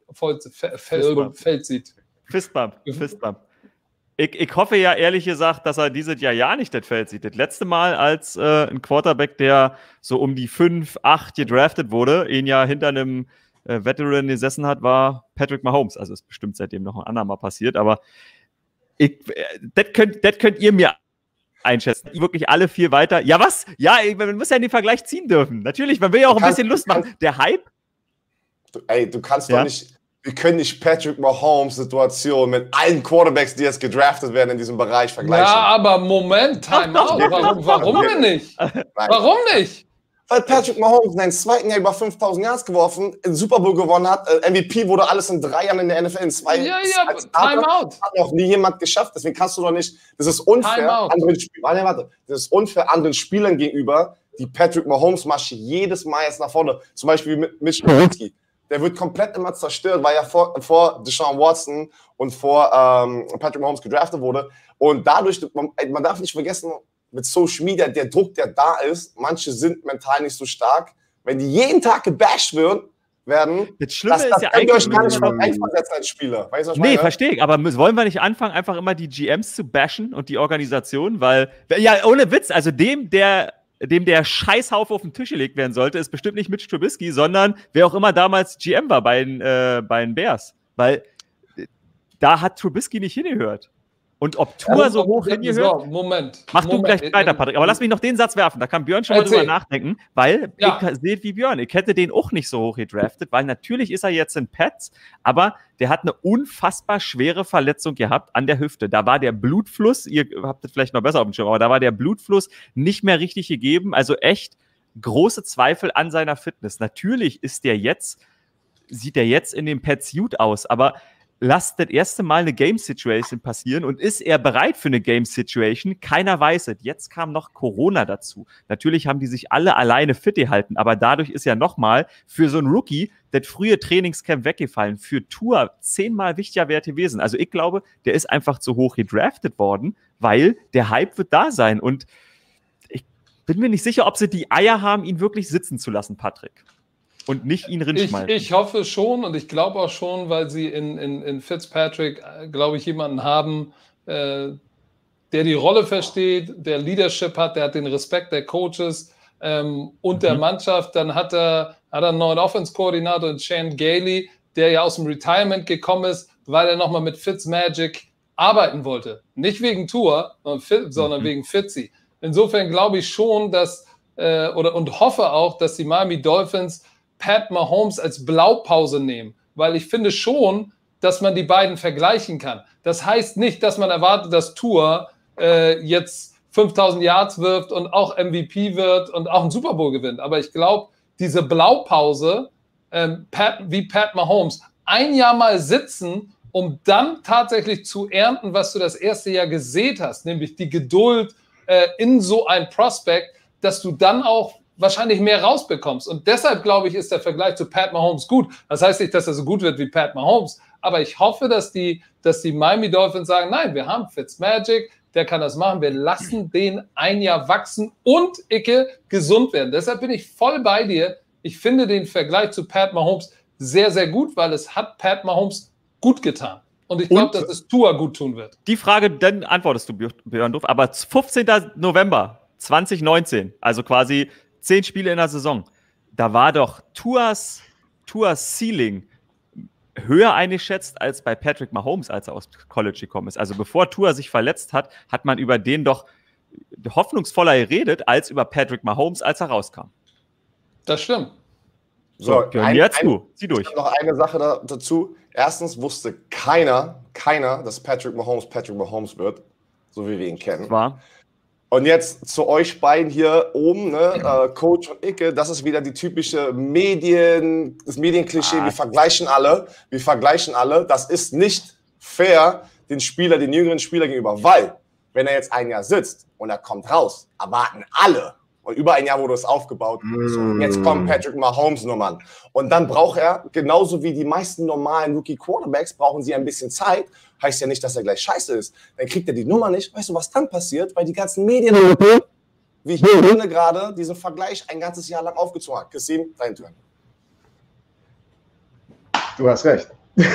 Fistbump. Ich hoffe ja ehrlich gesagt, dass er dieses Jahr ja nicht das Feld sieht. Das letzte Mal, als ein Quarterback, der so um die 5, 8 gedraftet wurde, ihn ja hinter einem Veteran gesessen hat, war Mahomes. Also ist bestimmt seitdem noch ein andermal passiert, aber das könnt ihr mir einschätzen. Wirklich alle 4 weiter. Ja, was? Ja, man muss ja den Vergleich ziehen dürfen. Natürlich, man will ja auch ein bisschen Lust machen. Der Hype? Du kannst doch nicht, wir können nicht Patrick Mahomes Situation mit allen Quarterbacks, die jetzt gedraftet werden in diesem Bereich vergleichen. Ja, aber Moment, Timeout. Warum denn nicht? Nein. Warum nicht? Weil Patrick Mahomes in seinem 2. Jahr über 5.000 Yards geworfen, den Super Bowl gewonnen hat, MVP wurde alles in 3 Jahren in der NFL, in 2 Ja, als Starter. Timeout. Hat noch nie jemand geschafft, deswegen kannst du doch nicht, das ist unfair Timeout. das ist unfair anderen Spielern gegenüber, die Patrick Mahomes Masche jedes Mal jetzt nach vorne, zum Beispiel mit Mitch Trubisky. Der wird komplett immer zerstört, weil er vor Deshaun Watson und vor Patrick Mahomes gedraftet wurde. Und dadurch, man darf nicht vergessen, mit Social Media, der Druck, der da ist, manche sind mental nicht so stark. Wenn die jeden Tag gebasht werden, werden. Das Schlimme ist ja könnt ihr euch eigentlich... gar nicht mal einversetzen als Spieler. Weißt du, was ich meine? verstehe ich, aber wollen wir nicht anfangen, einfach immer die GMs zu bashen und die Organisation, weil, ja, ohne Witz, also dem der Scheißhaufen auf den Tisch gelegt werden sollte, ist bestimmt nicht Mitch Trubisky, sondern wer auch immer damals GM war bei den Bears, weil da hat Trubisky nicht hingehört. Und ob Tua so hoch hingehört... Mach du gleich weiter, Patrick. Aber lass mich noch den Satz werfen. Da kann Björn schon mal drüber nachdenken, weil ich sehe wie Björn. Ich hätte den auch nicht so hoch gedraftet, weil natürlich ist er jetzt in Pets, aber der hat eine unfassbar schwere Verletzung gehabt an der Hüfte. Da war der Blutfluss, ihr habt das vielleicht noch besser auf dem Schirm, aber da war der Blutfluss nicht mehr richtig gegeben. Also echt große Zweifel an seiner Fitness. Natürlich sieht der jetzt in den Pets gut aus, aber lasst das erste Mal eine Game-Situation passieren und ist er bereit für eine Game-Situation? Keiner weiß es. Jetzt kam noch Corona dazu. Natürlich haben die sich alle alleine fit gehalten, aber dadurch ist ja nochmal für so einen Rookie das frühe Trainingscamp weggefallen. Für Tua 10-mal wichtiger Wert gewesen. Also ich glaube, der ist einfach zu hoch gedraftet worden, weil der Hype wird da sein und ich bin mir nicht sicher, ob sie die Eier haben, ihn wirklich sitzen zu lassen, Patrick. Und nicht ihn rinschmeißen. Ich hoffe schon und ich glaube auch schon, weil sie in Fitzpatrick, glaube ich, jemanden haben, der die Rolle versteht, der Leadership hat, der hat den Respekt der Coaches und der Mannschaft. Dann hat er einen neuen Offense-Koordinator, Shane Gailey, der ja aus dem Retirement gekommen ist, weil er nochmal mit Fitzmagic arbeiten wollte. Nicht wegen Tua, sondern wegen Fitzy. Insofern glaube ich schon, dass und hoffe auch, dass die Miami Dolphins Pat Mahomes als Blaupause nehmen, weil ich finde schon, dass man die beiden vergleichen kann. Das heißt nicht, dass man erwartet, dass Tua jetzt 5000 Yards wirft und auch MVP wird und auch einen Super Bowl gewinnt. Aber ich glaube, diese Blaupause, wie Pat Mahomes, ein Jahr mal sitzen, um dann tatsächlich zu ernten, was du das erste Jahr gesät hast, nämlich die Geduld in so ein Prospect, dass du dann auch wahrscheinlich mehr rausbekommst. Und deshalb, glaube ich, ist der Vergleich zu Pat Mahomes gut. Das heißt nicht, dass er so gut wird wie Pat Mahomes, aber ich hoffe, dass die Miami Dolphins sagen, nein, wir haben Fitzmagic, der kann das machen, wir lassen den ein Jahr wachsen und gesund werden. Deshalb bin ich voll bei dir. Ich finde den Vergleich zu Pat Mahomes sehr, sehr gut, weil es hat Pat Mahomes gut getan. Und ich glaube, dass es Tua gut tun wird. Die Frage, dann antwortest du, Björn Doof, aber 15. November 2019, also quasi 10 Spiele in der Saison. Da war doch Tuas Ceiling höher eingeschätzt als bei Patrick Mahomes, als er aus College gekommen ist. Also bevor Tua sich verletzt hat, hat man über den doch hoffnungsvoller geredet, als über Patrick Mahomes, als er rauskam. Das stimmt. So, zieh durch. Noch eine Sache dazu. Erstens wusste keiner, dass Patrick Mahomes wird, so wie wir ihn kennen. War. Und jetzt zu euch beiden hier oben, ne, Coach und Icke, das ist wieder die typische das Medienklischee, wir vergleichen alle. Das ist nicht fair den jüngeren Spieler gegenüber, weil, wenn er jetzt ein Jahr sitzt und er kommt raus, erwarten alle, und über ein Jahr wurde es aufgebaut, so, jetzt kommen Patrick Mahomes Nummern. Und dann braucht er, genauso wie die meisten normalen Rookie-Quarterbacks, brauchen sie ein bisschen Zeit. Heißt ja nicht, dass er gleich scheiße ist. Dann kriegt er die Nummer nicht. Weißt du, was dann passiert? Weil die ganzen Medien, wie ich finde gerade, diesen Vergleich ein ganzes Jahr lang aufgezogen hat. Kassim, dein Turn. Du hast recht.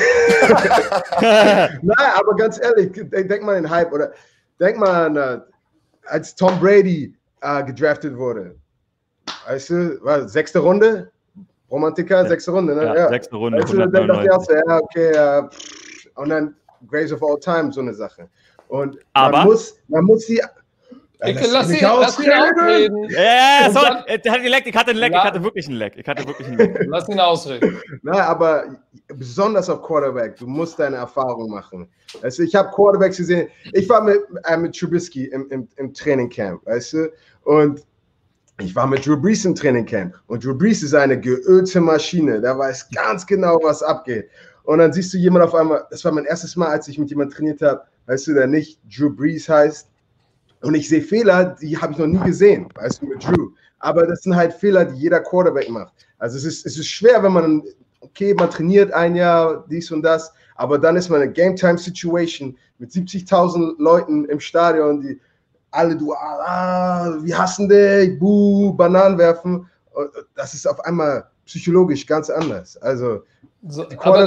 Nein, aber ganz ehrlich, denk mal an den Hype oder denk mal an, als Tom Brady gedraftet wurde. Weißt du, war 6. Runde? Romantiker, 6. Runde, ne? Ja, 6. Runde, weißt du, dann dachte ich auch so, ja, okay, und dann Greatest of All Time, so eine Sache. Und man muss die... Lass ihn ausreden. Ja, sorry, der hat geleckt, ich hatte wirklich einen Leck. Lass ihn ausreden. Na, aber besonders auf Quarterback, du musst deine Erfahrung machen. Also ich habe Quarterbacks gesehen, ich war mit Trubisky im Trainingcamp, weißt du, und ich war mit Drew Brees im Trainingcamp und Drew Brees ist eine geölte Maschine, der weiß ganz genau, was abgeht. Und dann siehst du jemand auf einmal, das war mein erstes Mal, als ich mit jemandem trainiert habe, weißt du, der nicht Drew Brees heißt. Und ich sehe Fehler, die habe ich noch nie gesehen, weißt du, mit Drew. Aber das sind halt Fehler, die jeder Quarterback macht. Also es ist schwer, wenn man trainiert ein Jahr, dies und das, aber dann ist man in einer Game-Time-Situation mit 70.000 Leuten im Stadion, die alle, wir hassen dich, Bananen werfen. Das ist auf einmal psychologisch ganz anders. Also, so, aber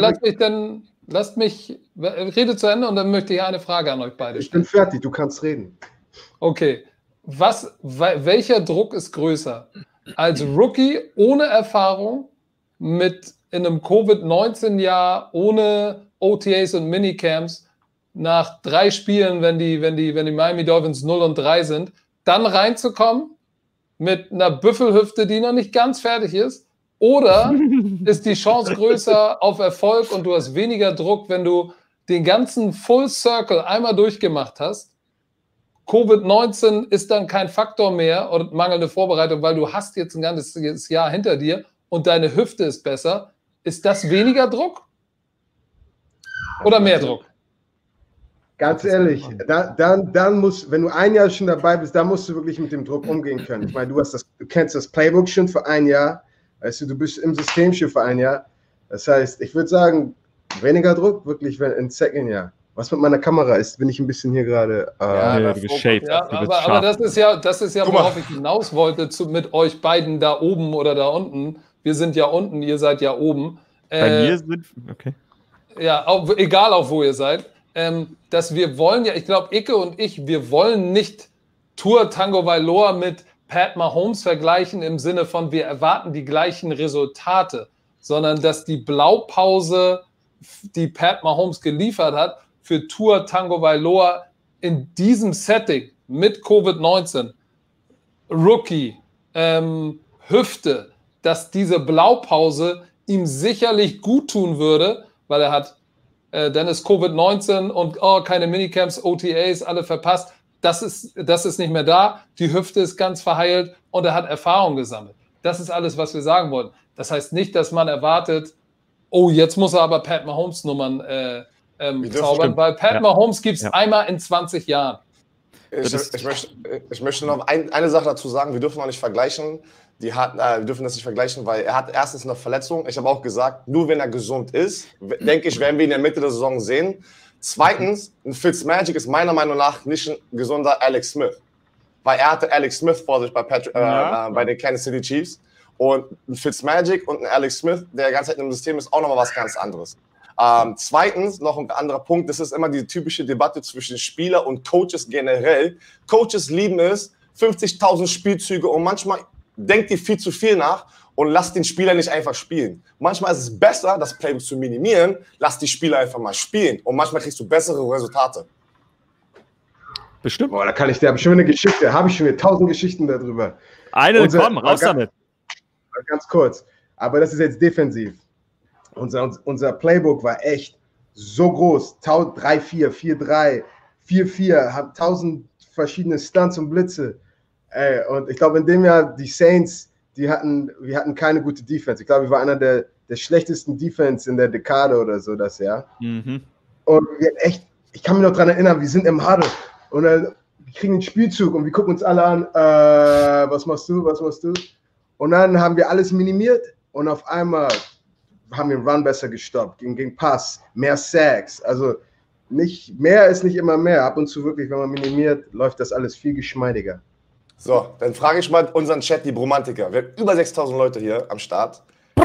rede zu Ende und dann möchte ich eine Frage an euch beide stellen. Ich bin fertig, du kannst reden. Okay, welcher Druck ist größer? Als Rookie ohne Erfahrung in einem Covid-19-Jahr ohne OTAs und Minicamps nach 3 Spielen, wenn die Miami Dolphins 0-3 sind, dann reinzukommen mit einer Büffelhüfte, die noch nicht ganz fertig ist? Oder ist die Chance größer auf Erfolg und du hast weniger Druck, wenn du den ganzen Full Circle einmal durchgemacht hast? Covid-19 ist dann kein Faktor mehr oder mangelnde Vorbereitung, weil du hast jetzt ein ganzes Jahr hinter dir und deine Hüfte ist besser. Ist das weniger Druck oder mehr Druck? Ganz ehrlich, dann musst, wenn du ein Jahr schon dabei bist, dann musst du wirklich mit dem Druck umgehen können. Ich meine, du kennst das Playbook schon für ein Jahr, weißt du bist im System schon für ein Jahr. Das heißt, ich würde sagen, weniger Druck, wirklich im Second Jahr. Was mit meiner Kamera ist, bin ich ein bisschen hier gerade. Du bist shaped. Ja, aber das ist ja, worauf ich hinaus wollte, mit euch beiden da oben oder da unten. Wir sind ja unten, ihr seid ja oben. Bei mir sind. Okay. Ja, egal auf wo ihr seid. Dass wir wollen ja, ich glaube, Icke und ich, wir wollen nicht Tua Tagovailoa mit Pat Mahomes vergleichen im Sinne von, wir erwarten die gleichen Resultate, sondern dass die Blaupause, die Pat Mahomes geliefert hat, für Tua Tagovailoa in diesem Setting mit Covid-19, Rookie, Hüfte, dass diese Blaupause ihm sicherlich gut tun würde, weil er hat dann ist Covid-19 und keine Minicamps, OTAs, alle verpasst. Das ist nicht mehr da. Die Hüfte ist ganz verheilt und er hat Erfahrung gesammelt. Das ist alles, was wir sagen wollen. Das heißt nicht, dass man erwartet, oh, jetzt muss er aber Pat Mahomes Nummern zaubern, weil Pat Mahomes gibt es einmal in 20 Jahren. Ich möchte noch eine Sache dazu sagen. Wir dürfen noch nicht vergleichen. Wir dürfen das nicht vergleichen, weil er hat erstens eine Verletzung. Ich habe auch gesagt, nur wenn er gesund ist, denke ich, werden wir ihn in der Mitte der Saison sehen. Zweitens, ein Fitzmagic ist meiner Meinung nach nicht ein gesunder Alex Smith. Weil er hatte Alex Smith vor sich bei den Kansas City Chiefs. Und ein Fitzmagic und ein Alex Smith, der die ganze Zeit im System ist, auch nochmal was ganz anderes. Zweitens, noch ein anderer Punkt, das ist immer die typische Debatte zwischen Spieler und Coaches generell. Coaches lieben es, 50.000 Spielzüge und manchmal denkt ihr viel zu viel nach und lasst den Spieler nicht einfach spielen. Manchmal ist es besser, das Playbook zu minimieren, lasst die Spieler einfach mal spielen und manchmal kriegst du bessere Resultate. Bestimmt. Boah, da habe ich schon eine Geschichte, habe ich schon 1000 Geschichten darüber. Komm, raus damit. Ganz kurz, aber das ist jetzt defensiv. Unser Playbook war echt so groß, 3-4, 4-3, 4-4, hat 1000 verschiedene Stunts und Blitze. Und ich glaube, in dem Jahr, die Saints, wir hatten keine gute Defense. Ich glaube, wir waren einer der schlechtesten Defense in der Dekade oder so das Jahr. Mhm. Und wir hatten echt, ich kann mich noch daran erinnern, wir sind im Huddle und dann wir kriegen einen Spielzug und wir gucken uns alle an, was machst du? Und dann haben wir alles minimiert und auf einmal haben wir den Run besser gestoppt, gegen Pass, mehr Sacks. Also mehr ist nicht immer mehr. Ab und zu wirklich, wenn man minimiert, läuft das alles viel geschmeidiger. So, dann frage ich mal unseren Chat, die Bromantiker. Wir haben über 6.000 Leute hier am Start.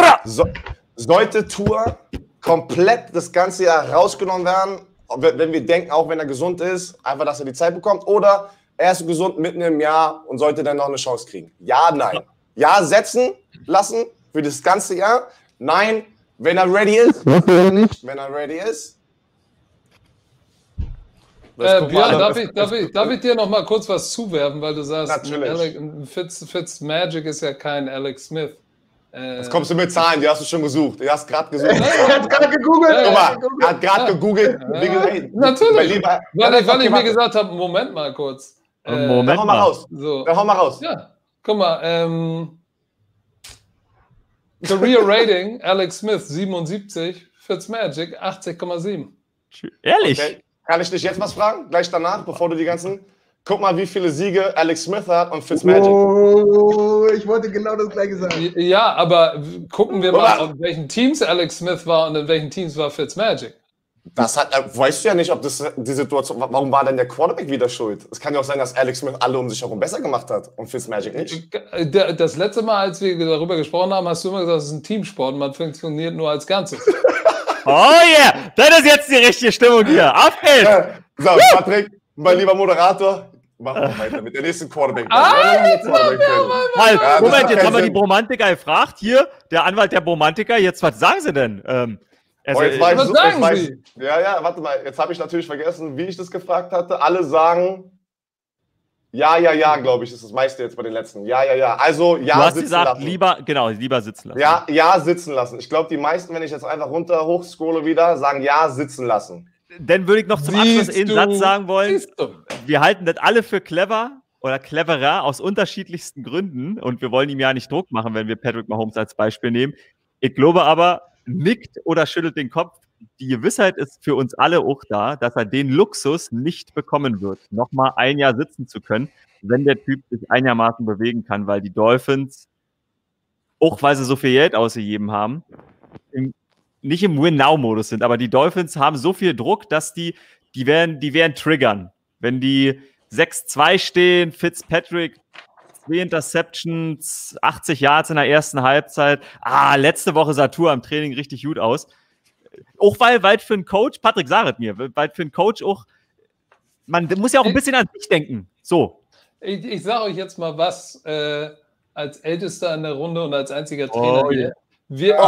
Sollte Tua komplett das ganze Jahr rausgenommen werden, wenn wir denken, auch wenn er gesund ist, einfach, dass er die Zeit bekommt, oder er ist gesund mitten im Jahr und sollte dann noch eine Chance kriegen? Ja, nein. Ja, setzen lassen für das ganze Jahr. Nein, wenn er ready ist. Wenn er ready ist. Björn, darf ich dir noch mal kurz was zuwerfen, weil du sagst, Fitzmagic ist ja kein Alex Smith. Jetzt kommst du mit Zahlen, die hast du schon gesucht. Du hast gerade gesucht. Er hat gerade gegoogelt. Guck mal, er hat gerade gegoogelt. Natürlich, weil ich mir gesagt habe, Moment mal kurz. Dann hau mal raus. So. Dann hau mal raus. Ja, guck mal. Career Rating, Alex Smith 77, Fitzmagic 80,7. Ehrlich? Okay. Kann ich dich jetzt was fragen? Gleich danach, bevor du die ganzen... Guck mal, wie viele Siege Alex Smith hat und Fitzmagic. Oh, ich wollte genau das gleiche sagen. Ja, aber gucken wir mal, auf welchen Teams Alex Smith war und in welchen Teams war Fitzmagic. Weißt du ja nicht, ob das die Situation, warum war denn der Quarterback wieder schuld? Es kann ja auch sein, dass Alex Smith alle um sich herum besser gemacht hat und Fitzmagic nicht. Das letzte Mal, als wir darüber gesprochen haben, hast du immer gesagt, es ist ein Teamsport und man funktioniert nur als Ganzes. Oh yeah, das ist jetzt die richtige Stimmung hier. Auf geht's! So, Patrick, mein lieber Moderator, machen wir weiter mit der nächsten Quarterback. Halt, Moment, jetzt haben wir die Bromantiker gefragt. Hier, der Anwalt der Bromantiker. Jetzt, was sagen sie denn? Ja, warte mal. Jetzt habe ich natürlich vergessen, wie ich das gefragt hatte. Alle sagen ja, glaube ich, ist das meiste jetzt bei den letzten. Ja. Also, ja, du hast sitzen gesagt, lassen. lieber sitzen lassen. Ja, sitzen lassen. Ich glaube, die meisten, wenn ich jetzt einfach hochscrolle wieder, sagen ja, sitzen lassen. Dann würde ich noch zum Abschluss einen Satz sagen wollen. Wir halten das alle für clever oder cleverer aus unterschiedlichsten Gründen. Und wir wollen ihm ja nicht Druck machen, wenn wir Patrick Mahomes als Beispiel nehmen. Ich glaube aber, nickt oder schüttelt den Kopf. Die Gewissheit ist für uns alle auch da, dass er den Luxus nicht bekommen wird, nochmal ein Jahr sitzen zu können, wenn der Typ sich einigermaßen bewegen kann, weil die Dolphins, auch weil sie so viel Geld ausgegeben haben, nicht im Win-Now-Modus sind, aber die Dolphins haben so viel Druck, dass die werden triggern. Wenn die 6-2 stehen, Fitzpatrick 2 Interceptions, 80 Yards in der ersten Halbzeit. Letzte Woche sah Tour am Training richtig gut aus. Auch weil für einen Coach, Patrick, sagt mir, weil für einen Coach auch, man muss ja auch ein bisschen an sich denken. So. Ich sage euch jetzt mal was, als Ältester in der Runde und als einziger Trainer hier. Nein,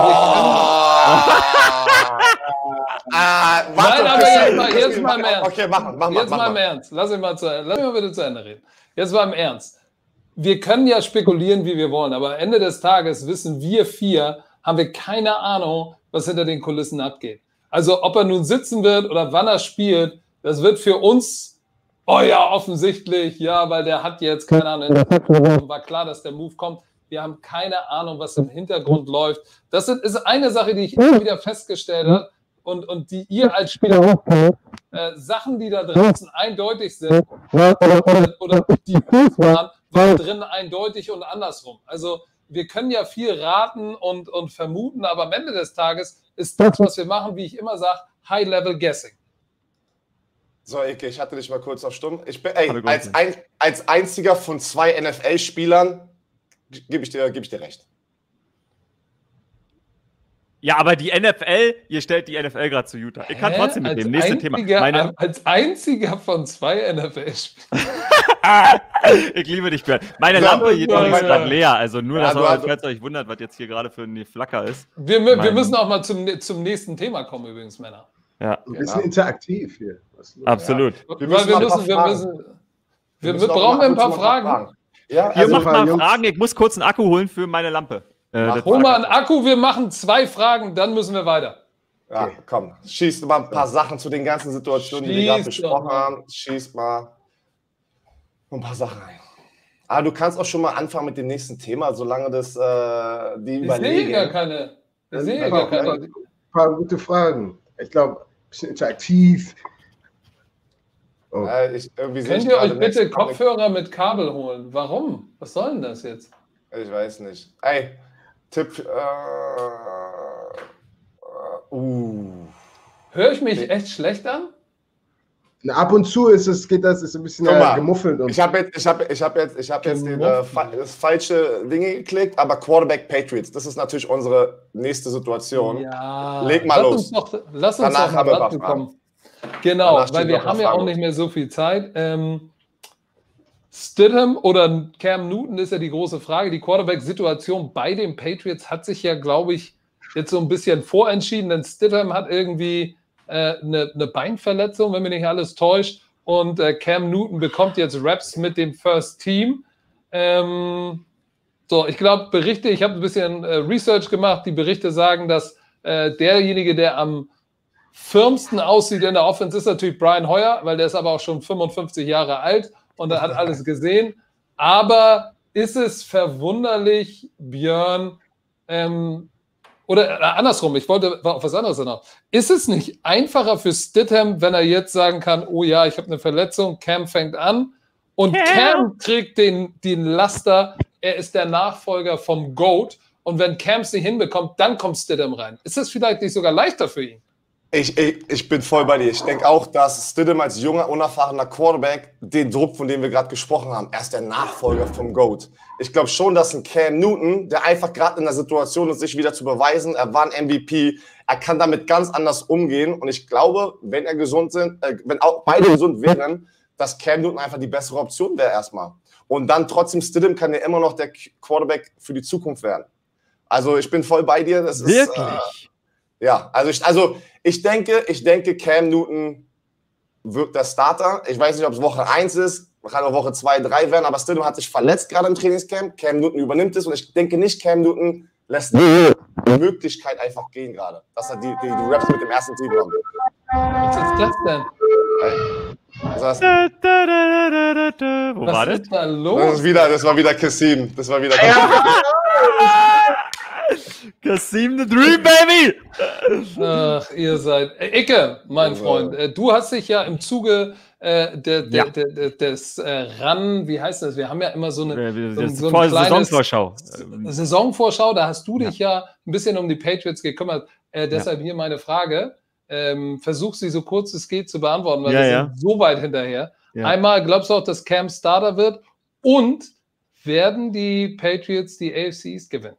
aber jetzt mal im Ernst. Okay, mach jetzt mal im Ernst. Lass mich mal bitte zu Ende reden. Jetzt mal im Ernst. Wir können ja spekulieren, wie wir wollen, aber am Ende des Tages wissen wir 4, haben wir keine Ahnung, was hinter den Kulissen abgeht. Also ob er nun sitzen wird oder wann er spielt, das wird für uns, offensichtlich, weil der hat jetzt, keine Ahnung, war klar, dass der Move kommt. Wir haben keine Ahnung, was im Hintergrund läuft. Das ist eine Sache, die ich immer wieder festgestellt habe und die ihr als Spieler auch kennt. Sachen, die da draußen eindeutig sind oder die waren drin eindeutig und andersrum. Also wir können ja viel raten und vermuten, aber am Ende des Tages ist das, was wir machen, wie ich immer sage, High-Level-Guessing. So, Ike, ich hatte dich mal kurz auf Stumm. Ich bin, als einziger von 2 NFL-Spielern gebe ich dir recht. Ja, aber die NFL, ihr stellt die NFL gerade zu Utah. Ich kann trotzdem mit dem nächsten Thema. Als einziger von 2 NFL-Spielern. Ich liebe dich, Björn. Meine Lampe hier ist gerade leer. Also nur, dass ihr euch wundert, was jetzt hier gerade für ein Flacker ist. Wir müssen auch mal zum nächsten Thema kommen, übrigens, Männer. Ja. Wir sind interaktiv hier. Absolut. Ja. Wir brauchen ein paar Fragen. Ja, ihr macht mal Fragen. Ich muss kurz einen Akku holen für meine Lampe. Hol mal einen Akku, wir machen 2 Fragen, dann müssen wir weiter. Ja, okay. Komm, schießt mal ein paar Sachen zu den ganzen Situationen, die wir gerade besprochen haben. Schießt mal ein paar Sachen rein. Du kannst auch schon mal anfangen mit dem nächsten Thema, solange das die überlegen. Ich sehe gar keine. Ein paar gute Fragen. Ich glaube, ein bisschen interaktiv. Oh. Könnt ihr euch bitte Kopfhörer mit Kabel holen? Warum? Was soll denn das jetzt? Ich weiß nicht. Ey, Tipp. Höre ich mich echt schlecht an? Na, ab und zu ist es ein bisschen gemuffelt. Ich habe jetzt das falsche Ding geklickt, aber Quarterback Patriots, das ist natürlich unsere nächste Situation. Ja. Leg mal los. Lass uns doch mal bekommen. Genau, weil wir haben ja auch nicht mehr so viel Zeit. Stidham oder Cam Newton ist ja die große Frage. Die Quarterback-Situation bei den Patriots hat sich ja, glaube ich, jetzt so ein bisschen vorentschieden, denn Stidham hat irgendwie eine Beinverletzung, wenn mich nicht alles täuscht, und Cam Newton bekommt jetzt Reps mit dem First Team. Ich glaube, Berichte, ich habe ein bisschen Research gemacht, die Berichte sagen, dass derjenige, der am firmsten aussieht in der Offense, ist natürlich Brian Hoyer, weil der ist aber auch schon 55 Jahre alt und er hat alles gesehen. Aber ist es verwunderlich, Björn, oder andersrum, ich wollte auf was anderes hinaus. Ist es nicht einfacher für Stidham, wenn er jetzt sagen kann, oh ja, ich habe eine Verletzung, Cam fängt an und Cam trägt den Laster, er ist der Nachfolger vom GOAT und wenn Cam es nicht hinbekommt, dann kommt Stidham rein. Ist es vielleicht nicht sogar leichter für ihn? Ich bin voll bei dir. Ich denke auch, dass Stidham als junger, unerfahrener Quarterback den Druck, von dem wir gerade gesprochen haben, er ist der Nachfolger vom GOAT. Ich glaube schon, dass ein Cam Newton, der einfach gerade in der Situation ist, sich wieder zu beweisen, er war ein MVP, er kann damit ganz anders umgehen. Und ich glaube, wenn wenn auch beide gesund wären, dass Cam Newton einfach die bessere Option wäre erstmal. Und dann trotzdem, Stidham kann ja immer noch der Quarterback für die Zukunft werden. Also ich bin voll bei dir. Das Wirklich? Ja, ich denke, Cam Newton wird der Starter. Ich weiß nicht, ob es Woche 1 ist, kann auch Woche 2, 3 werden, aber Stidham hat sich verletzt gerade im Trainingscamp. Cam Newton übernimmt es und ich denke nicht, Cam Newton lässt die Möglichkeit einfach gehen gerade, dass er die Raps mit dem ersten Team haben. Was ist das denn? Was Wo war das? ist da los? Das war wieder Kassim. Kassim the Dream, Baby! Ach, ihr seid. Icke, mein Freund, du hast dich ja im Zuge des Run, wie heißt das? Wir haben ja immer so eine Saisonvorschau. Saisonvorschau, da hast du dich ja ein bisschen um die Patriots gekümmert. Deshalb hier meine Frage. Versuch sie so kurz es geht zu beantworten, weil wir sind so weit hinterher. Ja. Einmal, glaubst du auch, dass Cam Starter wird? Und werden die Patriots die AFC East gewinnen?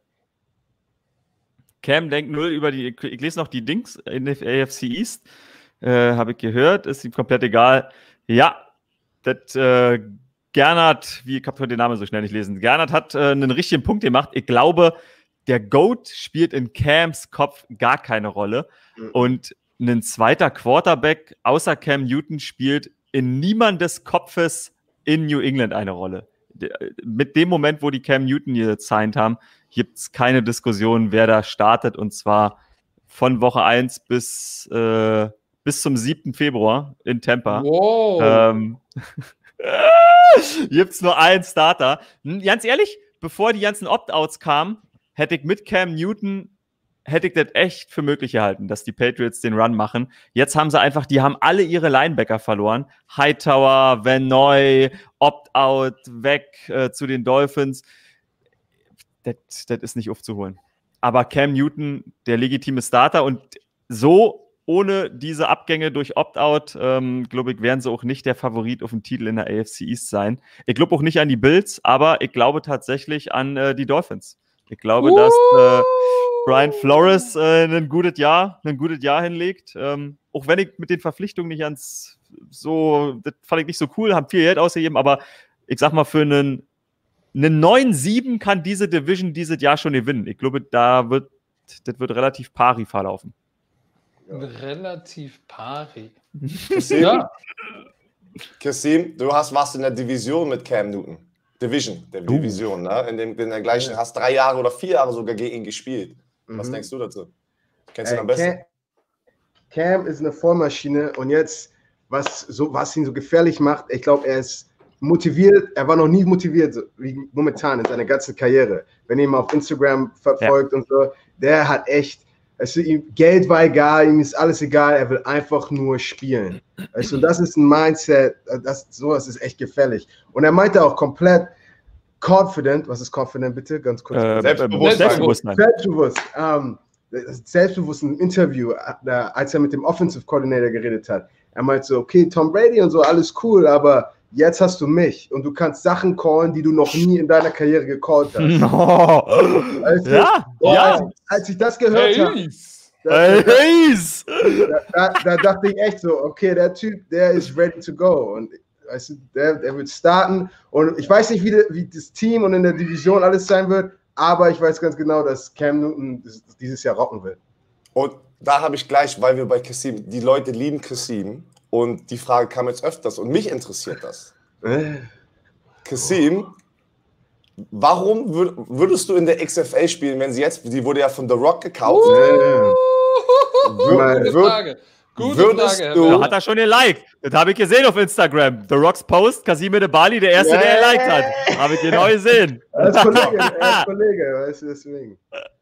Cam denkt 0 über die, ich lese noch die Dings in der AFC East, habe ich gehört, ist ihm komplett egal. Ja, das Gernot, ich habe den Namen so schnell nicht lesen, Gernot hat einen richtigen Punkt gemacht. Ich glaube, der GOAT spielt in Cams Kopf gar keine Rolle und ein zweiter Quarterback außer Cam Newton spielt in niemandes Kopfes in New England eine Rolle. Mit dem Moment, wo die Cam Newton hier gesigned haben, gibt es keine Diskussion, wer da startet, und zwar von Woche 1 bis zum 7. Februar in Tampa. Wow. Gibt es nur einen Starter. Ganz ehrlich, bevor die ganzen Opt-outs kamen, hätte ich mit Cam Newton das echt für möglich gehalten, dass die Patriots den Run machen. Jetzt haben sie einfach, die haben alle ihre Linebacker verloren. Hightower, Van Noy, Opt-out, weg zu den Dolphins. Das ist nicht aufzuholen. Aber Cam Newton, der legitime Starter, und so ohne diese Abgänge durch Opt-out, glaube ich, werden sie auch nicht der Favorit auf den Titel in der AFC East sein. Ich glaube auch nicht an die Bills, aber ich glaube tatsächlich an die Dolphins. Ich glaube, dass Brian Flores ein gutes Jahr hinlegt. Auch wenn ich mit den Verpflichtungen nicht das fand ich nicht so cool, haben viel Geld ausgegeben, aber ich sag mal, für einen 9-7 kann diese Division dieses Jahr schon gewinnen. Ich glaube, das wird relativ pari verlaufen. Relativ pari. Kassim, du warst in der Division mit Cam Newton. Division, ne? In der gleichen, hast 3 Jahre oder 4 Jahre sogar gegen ihn gespielt. Was denkst du dazu? Kennst du ihn am besten? Cam ist eine Vollmaschine und jetzt, was ihn so gefährlich macht, ich glaube, er ist motiviert, er war noch nie motiviert, so wie momentan in seiner ganzen Karriere. Wenn ihr ihn auf Instagram verfolgt und so, der hat echt, Geld war egal, ihm ist alles egal, er will einfach nur spielen. Also das ist ein Mindset, sowas ist echt gefährlich. Und er meinte auch komplett confident, was ist confident bitte, ganz kurz? Selbstbewusst im Interview, als er mit dem Offensive Coordinator geredet hat. Er meinte so, okay, Tom Brady und so, alles cool, aber jetzt hast du mich und du kannst Sachen callen, die du noch nie in deiner Karriere gecallt hast. Als ich das gehört habe, da dachte ich echt so, okay, der Typ, der ist ready to go. Und der wird starten. Und ich weiß nicht, wie das Team und in der Division alles sein wird, aber ich weiß ganz genau, dass Cam Newton dieses Jahr rocken wird. Und da habe ich gleich, weil wir bei Kassim, die Leute lieben Kassim, und die Frage kam jetzt öfters und mich interessiert das. Kassim, warum würdest du in der XFL spielen, wenn die wurde ja von The Rock gekauft? Gute Frage. Da hat er schon geliked. Das habe ich gesehen auf Instagram. The Rocks Post, Kassim Edebali, der Erste, der geliked hat. Habe ich genau gesehen. Als Kollege, weißt du, deswegen.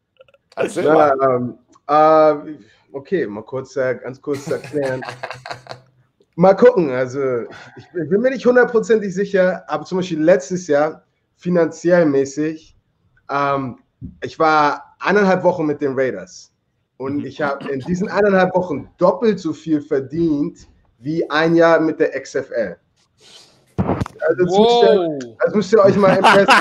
Okay, ganz kurz erklären. Mal gucken, also ich bin mir nicht 100%ig sicher, aber zum Beispiel letztes Jahr, finanziell mäßig, ich war 1,5 Wochen mit den Raiders. Und ich habe in diesen 1,5 Wochen doppelt so viel verdient wie ein Jahr mit der XFL. Also das müsst ihr euch mal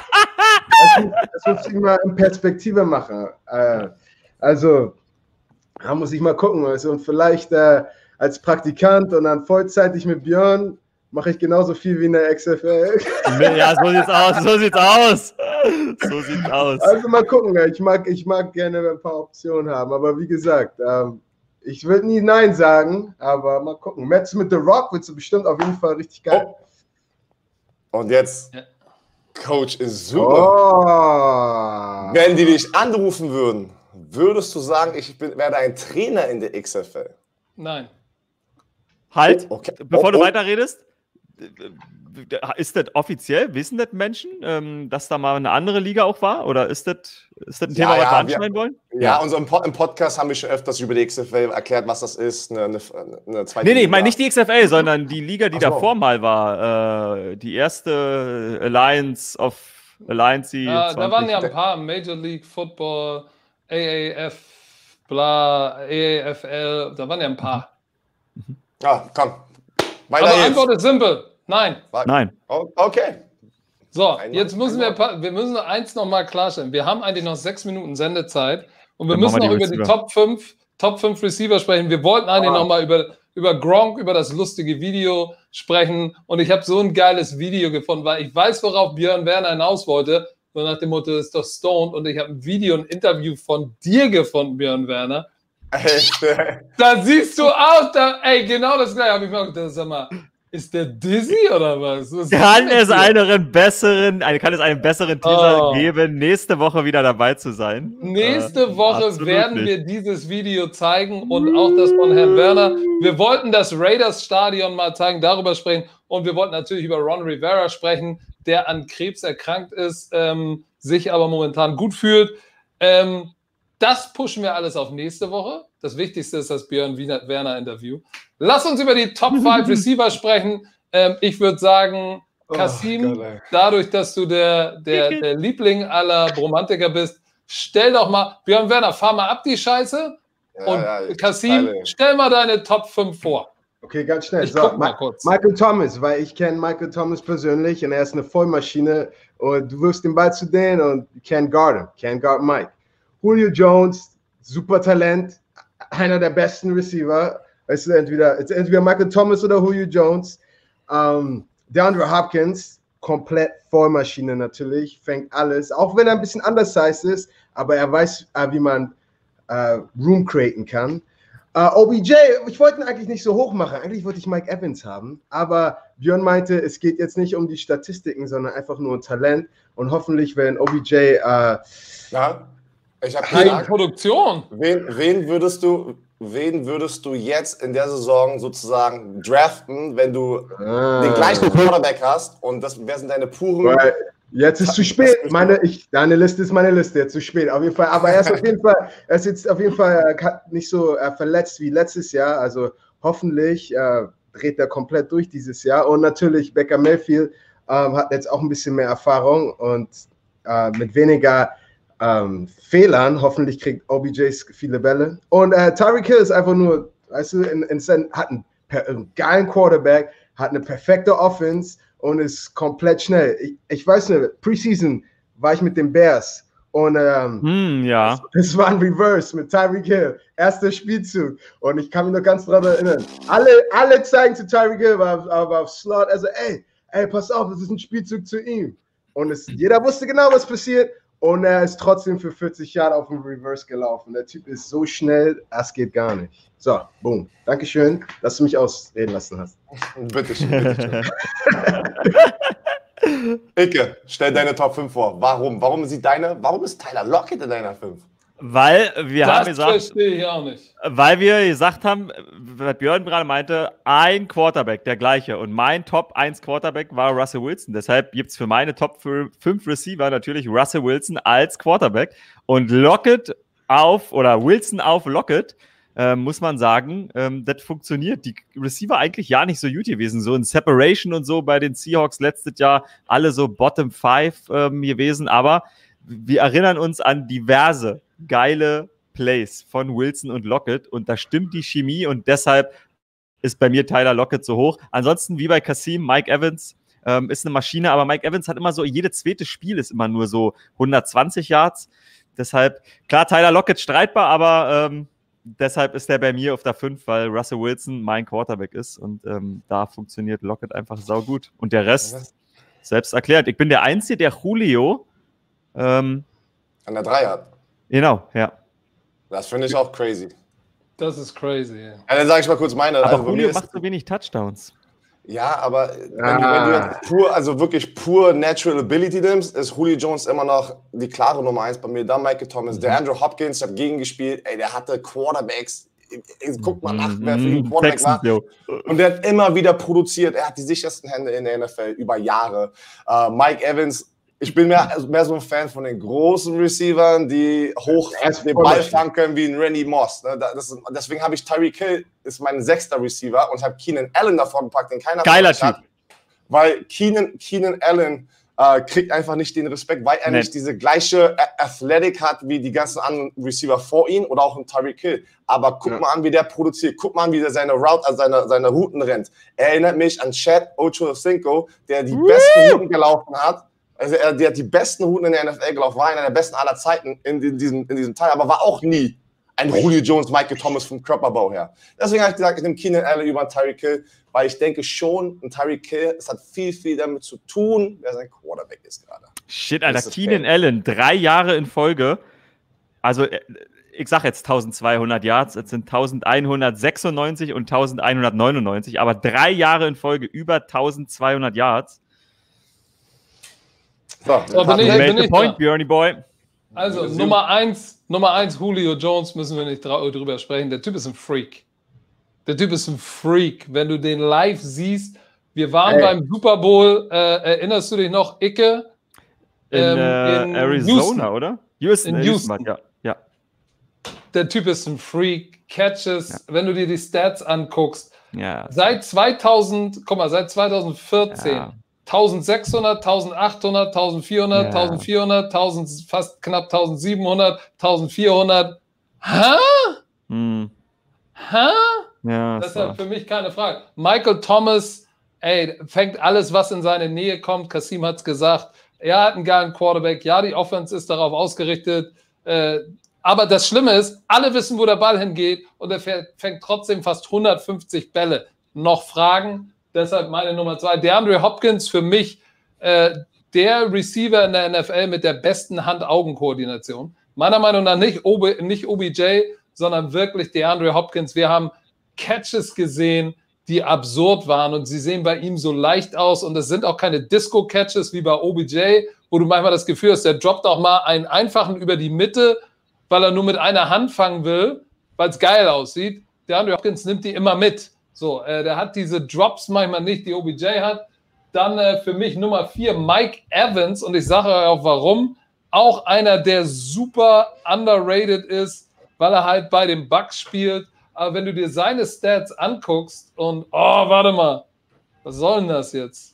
in Perspektive machen. Also, da muss ich mal gucken. Also, und vielleicht als Praktikant und dann vollzeitig mit Björn mache ich genauso viel wie in der XFL. Ja, so sieht's aus. Also mal gucken. Ich mag gerne ein paar Optionen haben. Aber wie gesagt, ich würde nie Nein sagen, aber mal gucken. Match mit The Rock wird bestimmt auf jeden Fall richtig geil. Oh. Und jetzt, Coach ist super. Wenn die dich anrufen würden, würdest du sagen, ich werde ein Trainer in der XFL? Nein. Halt, bevor du weiterredest, ist das offiziell? Wissen das Menschen, dass da mal eine andere Liga auch war? Oder ist das ein Thema, was wir anschneiden wollen? Ja, im Podcast haben wir schon öfters über die XFL erklärt, was das ist. Eine zweite Nee, Liga. ich meine nicht die XFL, sondern die Liga, die davor mal war. Die erste Alliance. Ja, da waren ja ein paar. Major League Football, AAF, AAFL, da waren ja ein paar. Ja, komm. Aber die Antwort ist simpel. Nein. Nein. Okay. So, jetzt müssen wir müssen eins noch mal klarstellen. Wir haben eigentlich noch 6 Minuten Sendezeit und wir müssen noch über die Top 5 Receiver sprechen. Wir wollten eigentlich noch mal über Gronk, über das lustige Video sprechen und ich habe so ein geiles Video gefunden, weil ich weiß, worauf Björn Werner hinaus wollte. So nach dem Motto, ist doch stoned und ich habe ein Interview von dir gefunden, Björn Werner. Da siehst du aus, genau das gleiche habe ich mal gedacht, sag mal, ist der Dizzy oder was? Kann es einen besseren Teaser geben, nächste Woche wieder dabei zu sein? Nächste Woche werden wir dieses Video zeigen und auch das von Herrn Werner. Wir wollten das Raiders-Stadion mal zeigen, darüber sprechen und wir wollten natürlich über Ron Rivera sprechen, der an Krebs erkrankt ist, sich aber momentan gut fühlt. Das pushen wir alles auf nächste Woche. Das Wichtigste ist das Björn Werner-Interview. Lass uns über die Top 5 Receiver sprechen. Ich würde sagen, Kasim, dadurch, dass du der Liebling aller Bromantiker bist, stell doch mal, Björn Werner, fahr mal ab die Scheiße. Und Kasim, stell mal deine Top 5 vor. Okay, ganz schnell. So, Michael Thomas, weil ich kenne Michael Thomas persönlich und er ist eine Vollmaschine und du wirfst den Ball zu denen und you can't guard Mike. Julio Jones, super Talent, einer der besten Receiver. Es ist entweder Michael Thomas oder Julio Jones. DeAndre Hopkins, komplett Vollmaschine natürlich, fängt alles, auch wenn er ein bisschen undersized ist, aber er weiß, wie man Room createn kann. OBJ, ich wollte ihn eigentlich nicht so hoch machen, eigentlich wollte ich Mike Evans haben, aber Björn meinte, es geht jetzt nicht um die Statistiken, sondern einfach nur um Talent und hoffentlich, wenn OBJ ich habe keine Produktion. Wen würdest du jetzt in der Saison sozusagen draften, wenn du den gleichen Quarterback hast und wer sind deine puren... Jetzt ist zu spät. Deine Liste ist meine Liste. Jetzt zu spät. Auf jeden Fall. Aber er ist jetzt auf jeden Fall nicht so verletzt wie letztes Jahr. Also hoffentlich dreht er komplett durch dieses Jahr. Und natürlich Baker Mayfield hat jetzt auch ein bisschen mehr Erfahrung und mit weniger Fehlern. Hoffentlich kriegt OBJ viele Bälle. Und Tyreek Hill ist einfach nur, weißt du, hat einen geilen Quarterback, hat eine perfekte Offense und ist komplett schnell. Ich weiß nicht, Preseason war ich mit den Bears und es war ein Reverse mit Tyreek Hill, erster Spielzug und ich kann mich noch ganz daran erinnern. Alle zeigen zu Tyreek Hill, aber auf Slot, also ey, pass auf, das ist ein Spielzug zu ihm. Und jeder wusste genau, was passiert. Und er ist trotzdem für 40 Jahre auf dem Reverse gelaufen. Der Typ ist so schnell, das geht gar nicht. So, boom. Dankeschön, dass du mich ausreden lassen hast. Bitteschön. Icke, stell deine Top 5 vor. Warum ist Tyler Lockett in deiner 5? Weil wir verstehe ich auch nicht. Weil wir gesagt haben, was Björn gerade meinte, ein Quarterback, der gleiche. Und mein Top 1 Quarterback war Russell Wilson. Deshalb gibt es für meine Top 5 Receiver natürlich Russell Wilson als Quarterback. Und Wilson auf Lockett, muss man sagen, das funktioniert. Die Receiver eigentlich ja nicht so gut gewesen. So in Separation und so bei den Seahawks letztes Jahr alle so Bottom 5 gewesen. Aber wir erinnern uns an diverse geile Plays von Wilson und Lockett und da stimmt die Chemie und deshalb ist bei mir Tyler Lockett so hoch. Ansonsten, wie bei Kasim, Mike Evans ist eine Maschine, aber Mike Evans hat immer so, jedes zweite Spiel ist immer nur so 120 Yards. Deshalb, klar, Tyler Lockett streitbar, aber deshalb ist der bei mir auf der 5, weil Russell Wilson mein Quarterback ist und da funktioniert Lockett einfach saugut. Und der Rest selbst erklärt. Ich bin der Einzige, der Julio an der 3 hat. Genau, ja. Das finde ich auch crazy. Das ist crazy. Ja. Dann sage ich mal kurz meine. Aber also Julio macht so wenig Touchdowns. Ja, aber wenn du jetzt pur, also wirklich pur Natural Ability nimmst, ist Julio Jones immer noch die klare Nummer 1 bei mir. Dann Michael Thomas, der Andrew Hopkins, ich habe gegen gespielt, ey, der hatte Quarterbacks. Guck mal nach, wer für ihn Quarterback war. Und der hat immer wieder produziert. Er hat die sichersten Hände in der NFL über Jahre. Mike Evans, ich bin mehr so ein Fan von den großen Receivern, die hoch den Ball fangen können wie ein Randy Moss. Deswegen habe ich Tyreek Hill, ist mein 6. Receiver und habe Keenan Allen davor gepackt, den keiner Geiler Typ. hat. Weil Keenan Allen kriegt einfach nicht den Respekt, weil er nicht diese gleiche Athletic hat wie die ganzen anderen Receiver vor ihm oder auch ein Tyreek Hill. Aber guck mal an, wie der produziert. Guck mal an, wie der seine Route, also seine Routen rennt. Er erinnert mich an Chad Ochocinco, der die besten Routen gelaufen hat. Also der hat die besten Routen in der NFL gelaufen, war einer der besten aller Zeiten in diesem Teil, aber war auch nie ein Julio Jones, Michael Thomas vom Körperbau her. Deswegen habe ich gesagt, ich nehme Keenan Allen über Tyreek Hill, weil ich denke schon, ein Tyreek Hill, es hat viel damit zu tun, wer sein Quarterback ist gerade. Shit, Alter, Keenan Allen, 3 Jahre in Folge, also ich sage jetzt 1200 Yards, es sind 1196 und 1199, aber 3 Jahre in Folge über 1200 Yards. So, bin ich point, Björny Boy. Also, Nummer 1, Julio Jones, müssen wir nicht drüber sprechen. Der Typ ist ein Freak. Wenn du den live siehst, wir waren beim Super Bowl, erinnerst du dich noch, Icke? In Arizona, Houston. Oder? In Houston. Ja. Der Typ ist ein Freak, Catches, wenn du dir die Stats anguckst. Seit 2014, 1600, 1800, 1400, 1400, fast knapp 1700, 1400. Ja, deshalb für mich keine Frage. Michael Thomas, fängt alles, was in seine Nähe kommt. Kasim hat es gesagt. Er hat einen geilen Quarterback. Ja, die Offense ist darauf ausgerichtet. Aber das Schlimme ist, alle wissen, wo der Ball hingeht und er fängt trotzdem fast 150 Bälle. Noch Fragen? Deshalb meine Nummer 2. DeAndre Hopkins für mich der Receiver in der NFL mit der besten Hand-Augen-Koordination. Meiner Meinung nach nicht OBJ, sondern wirklich DeAndre Hopkins. Wir haben Catches gesehen, die absurd waren und sie sehen bei ihm so leicht aus und es sind auch keine Disco-Catches wie bei OBJ, wo du manchmal das Gefühl hast, der droppt auch mal einen einfachen über die Mitte, weil er nur mit einer Hand fangen will, weil es geil aussieht. DeAndre Hopkins nimmt die immer mit. So, der hat diese Drops manchmal nicht, die OBJ hat. Dann für mich Nummer 4, Mike Evans. Und ich sage euch auch warum. Auch einer, der super underrated ist, weil er halt bei den Bucks spielt. Aber wenn du dir seine Stats anguckst und, warte mal, was soll denn das jetzt?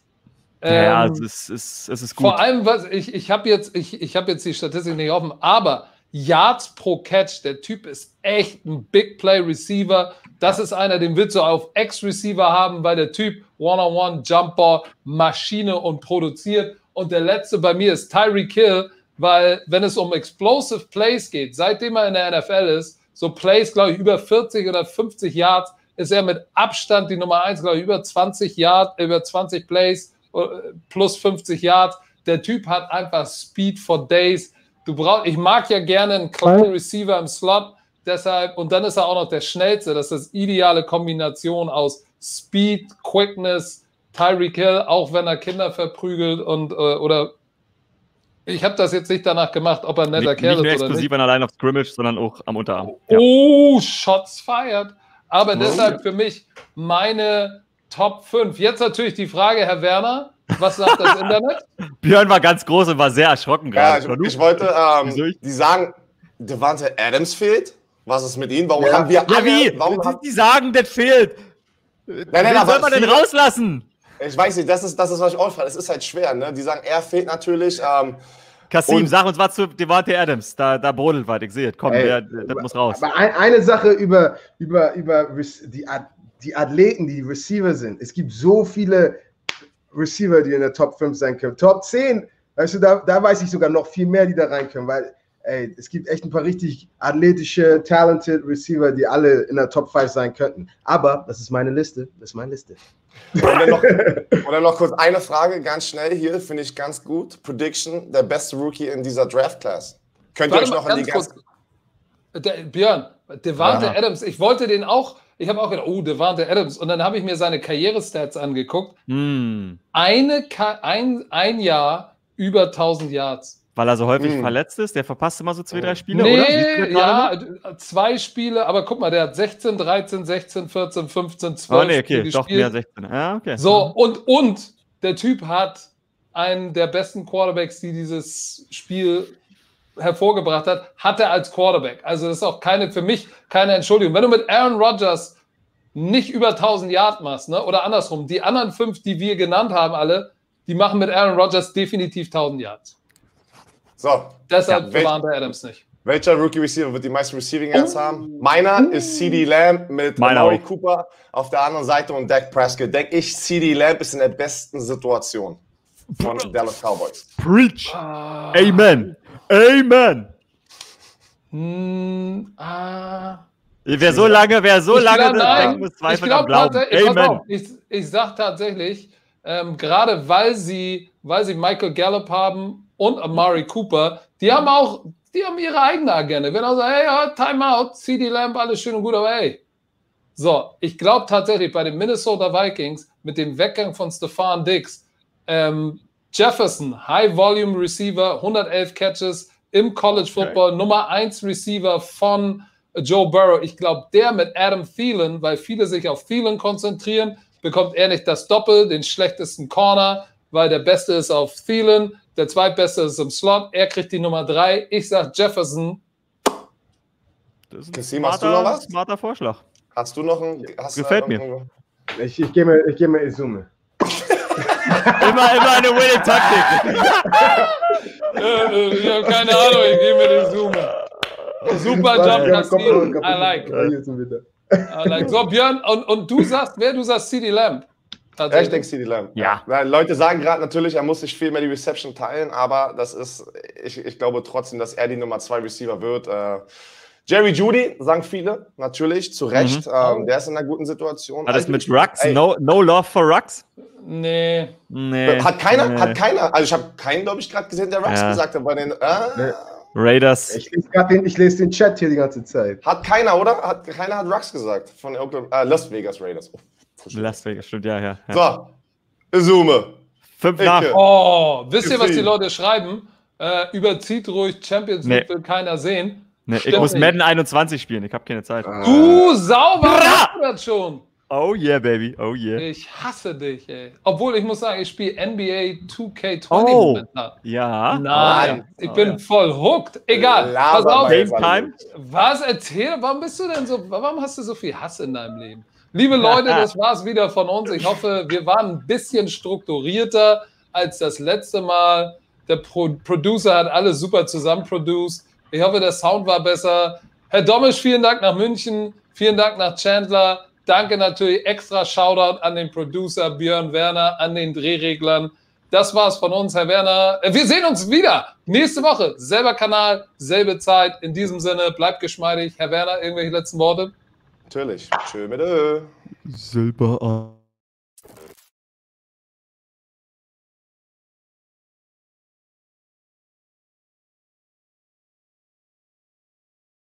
Es ist gut. Vor allem, ich habe jetzt die Statistik nicht offen, aber Yards pro Catch, der Typ ist echt ein Big Play Receiver. Das ist einer, den willst du auf X-Receiver haben, weil der Typ One-on-One, Jumper, Maschine und produziert. Und der letzte bei mir ist Tyreek Hill, weil wenn es um Explosive Plays geht, seitdem er in der NFL ist, so Plays, glaube ich, über 40 oder 50 Yards, ist er mit Abstand die Nummer 1, glaube ich, über 20 Plays plus 50 Yards. Der Typ hat einfach Speed for Days. Ich mag ja gerne einen kleinen Receiver im Slot, deshalb, und dann ist er auch noch der Schnellste. Das ist das ideale Kombination aus Speed, Quickness, Tyreek Hill, auch wenn er Kinder verprügelt oder ich habe das jetzt nicht danach gemacht, ob er ein netter Kerl ist oder nicht. Nicht nur exklusiv allein auf Scrimmage, sondern auch am Unterarm. Ja. Oh, Shots fired. Aber deshalb für mich meine Top 5. Jetzt natürlich die Frage, Herr Werner, was sagt das Internet? Björn war ganz groß und war sehr erschrocken gerade. Ja, ich wollte, die sagen, Devante Adams fehlt. Was ist mit ihm? Warum haben wir alle... Wie? Die sagen, das fehlt. Nein, wen soll man denn rauslassen? Ich weiß nicht, das ist was ich auffällt. Es ist halt schwer, ne? Die sagen, er fehlt natürlich. Kassim, sag uns was zu Devontae Adams. Da brodelt was, ich sehe es. Komm, das muss raus. Aber eine Sache über die Athleten, die Receiver sind. Es gibt so viele Receiver, die in der Top 5 sein können. Top 10, weißt du, da weiß ich sogar noch viel mehr, die da rein können, weil es gibt echt ein paar richtig athletische, talented Receiver, die alle in der Top 5 sein könnten. Aber das ist meine Liste. Und dann noch kurz eine Frage, ganz schnell hier, finde ich ganz gut. Prediction, der beste Rookie in dieser Draft-Class. Könnt ihr euch noch an die ganzen... Björn, Devontae Adams, ich wollte den auch, ich habe auch gedacht, Devontae Adams, und dann habe ich mir seine Karrierestats angeguckt. Ein Jahr über 1000 Yards. Weil er so häufig verletzt ist, der verpasst immer so 2-3 Spiele, nee, oder? Ja, 2 Spiele, aber guck mal, der hat 16, 13, 16, 14, 15, 12 okay, gespielt. doch mehr 16. Ja, okay. So, und der Typ hat einen der besten Quarterbacks, die dieses Spiel hervorgebracht hat er als Quarterback. Also das ist auch für mich keine Entschuldigung. Wenn du mit Aaron Rodgers nicht über 1000 Yards machst, ne, oder andersrum, die anderen 5, die wir genannt haben alle, die machen mit Aaron Rodgers definitiv 1000 Yards. So. Deshalb Devontae Adams nicht. Welcher Rookie-Receiver wird die meisten Receiving Yards haben? Meiner ist CeeDee Lamb mit Amari Cooper auf der anderen Seite und Dak Prescott. Denke ich, CeeDee Lamb ist in der besten Situation von Dallas Cowboys. Preach! Amen! Amen! Wer so lange denken muss, zweifelt am Glauben. Amen! Ich sage tatsächlich, gerade weil sie Michael Gallup haben und Amari Cooper, die haben ihre eigene Agenda. Wenn auch sagen, hey, Timeout, CeeDee Lamb, alles schön und gut, aber hey. So, ich glaube tatsächlich bei den Minnesota Vikings mit dem Weggang von Stefan Diggs, Jefferson, High-Volume Receiver, 111 Catches im College Football, Nummer 1 Receiver von Joe Burrow. Ich glaube, der mit Adam Thielen, weil viele sich auf Thielen konzentrieren, bekommt er nicht das Doppel, den schlechtesten Corner, weil der Beste ist auf Thielen, der Zweitbeste ist im Slot, er kriegt die Nummer 3. Ich sage Jefferson. Das ist ein hast du noch was? Smarter Vorschlag. Hast du noch einen? Gefällt mir. Ich geh mir Izume. immer eine Winning-Taktik. Ich habe keine Ahnung, ich gehe mir Izume. Super Job, Kassim. I like. So, Björn, und du sagst CeeDee Lamb. Ja, ich denke CeeDee Lamb. Ja. Leute sagen gerade natürlich, er muss sich viel mehr die Reception teilen, aber das ist, ich glaube trotzdem, dass er die Nummer 2 Receiver wird. Jerry Jeudy, sagen viele, natürlich, zu Recht. Der ist in einer guten Situation. Hat das mit Ruggs? No love for Ruggs? Nee. Hat keiner. Also ich habe keinen, glaube ich, gerade gesehen, der Ruggs gesagt hat bei den Raiders. Ich lese den Chat hier die ganze Zeit. Hat keiner, oder? Keiner hat Ruggs gesagt von Las Vegas Raiders. Las Vegas, stimmt, ja. So, Izume. 5 nach. Wisst ihr, was die Leute schreiben? Überzieht ruhig, Champions League will keiner sehen. Nee, ich muss Madden 21 spielen, ich habe keine Zeit. Du sauber, hast du das schon? Oh yeah, baby, oh yeah. Ich hasse dich, ey. Obwohl, ich muss sagen, ich spiele NBA 2K20 momentan. Ja. Nein, ich bin voll hooked. Egal, pass auf. Was, erzähl, warum hast du so viel Hass in deinem Leben? Liebe Leute, das war's wieder von uns. Ich hoffe, wir waren ein bisschen strukturierter als das letzte Mal. Der Producer hat alles super zusammen produced. Ich hoffe, der Sound war besser. Herr Domisch, vielen Dank nach München. Vielen Dank nach Chandler. Danke natürlich, extra Shoutout an den Producer Björn Werner, an den Drehreglern. Das war's von uns, Herr Werner. Wir sehen uns wieder nächste Woche. Selber Kanal, selbe Zeit. In diesem Sinne, bleibt geschmeidig. Herr Werner, irgendwelche letzten Worte? Natürlich. Tschö mit Silber.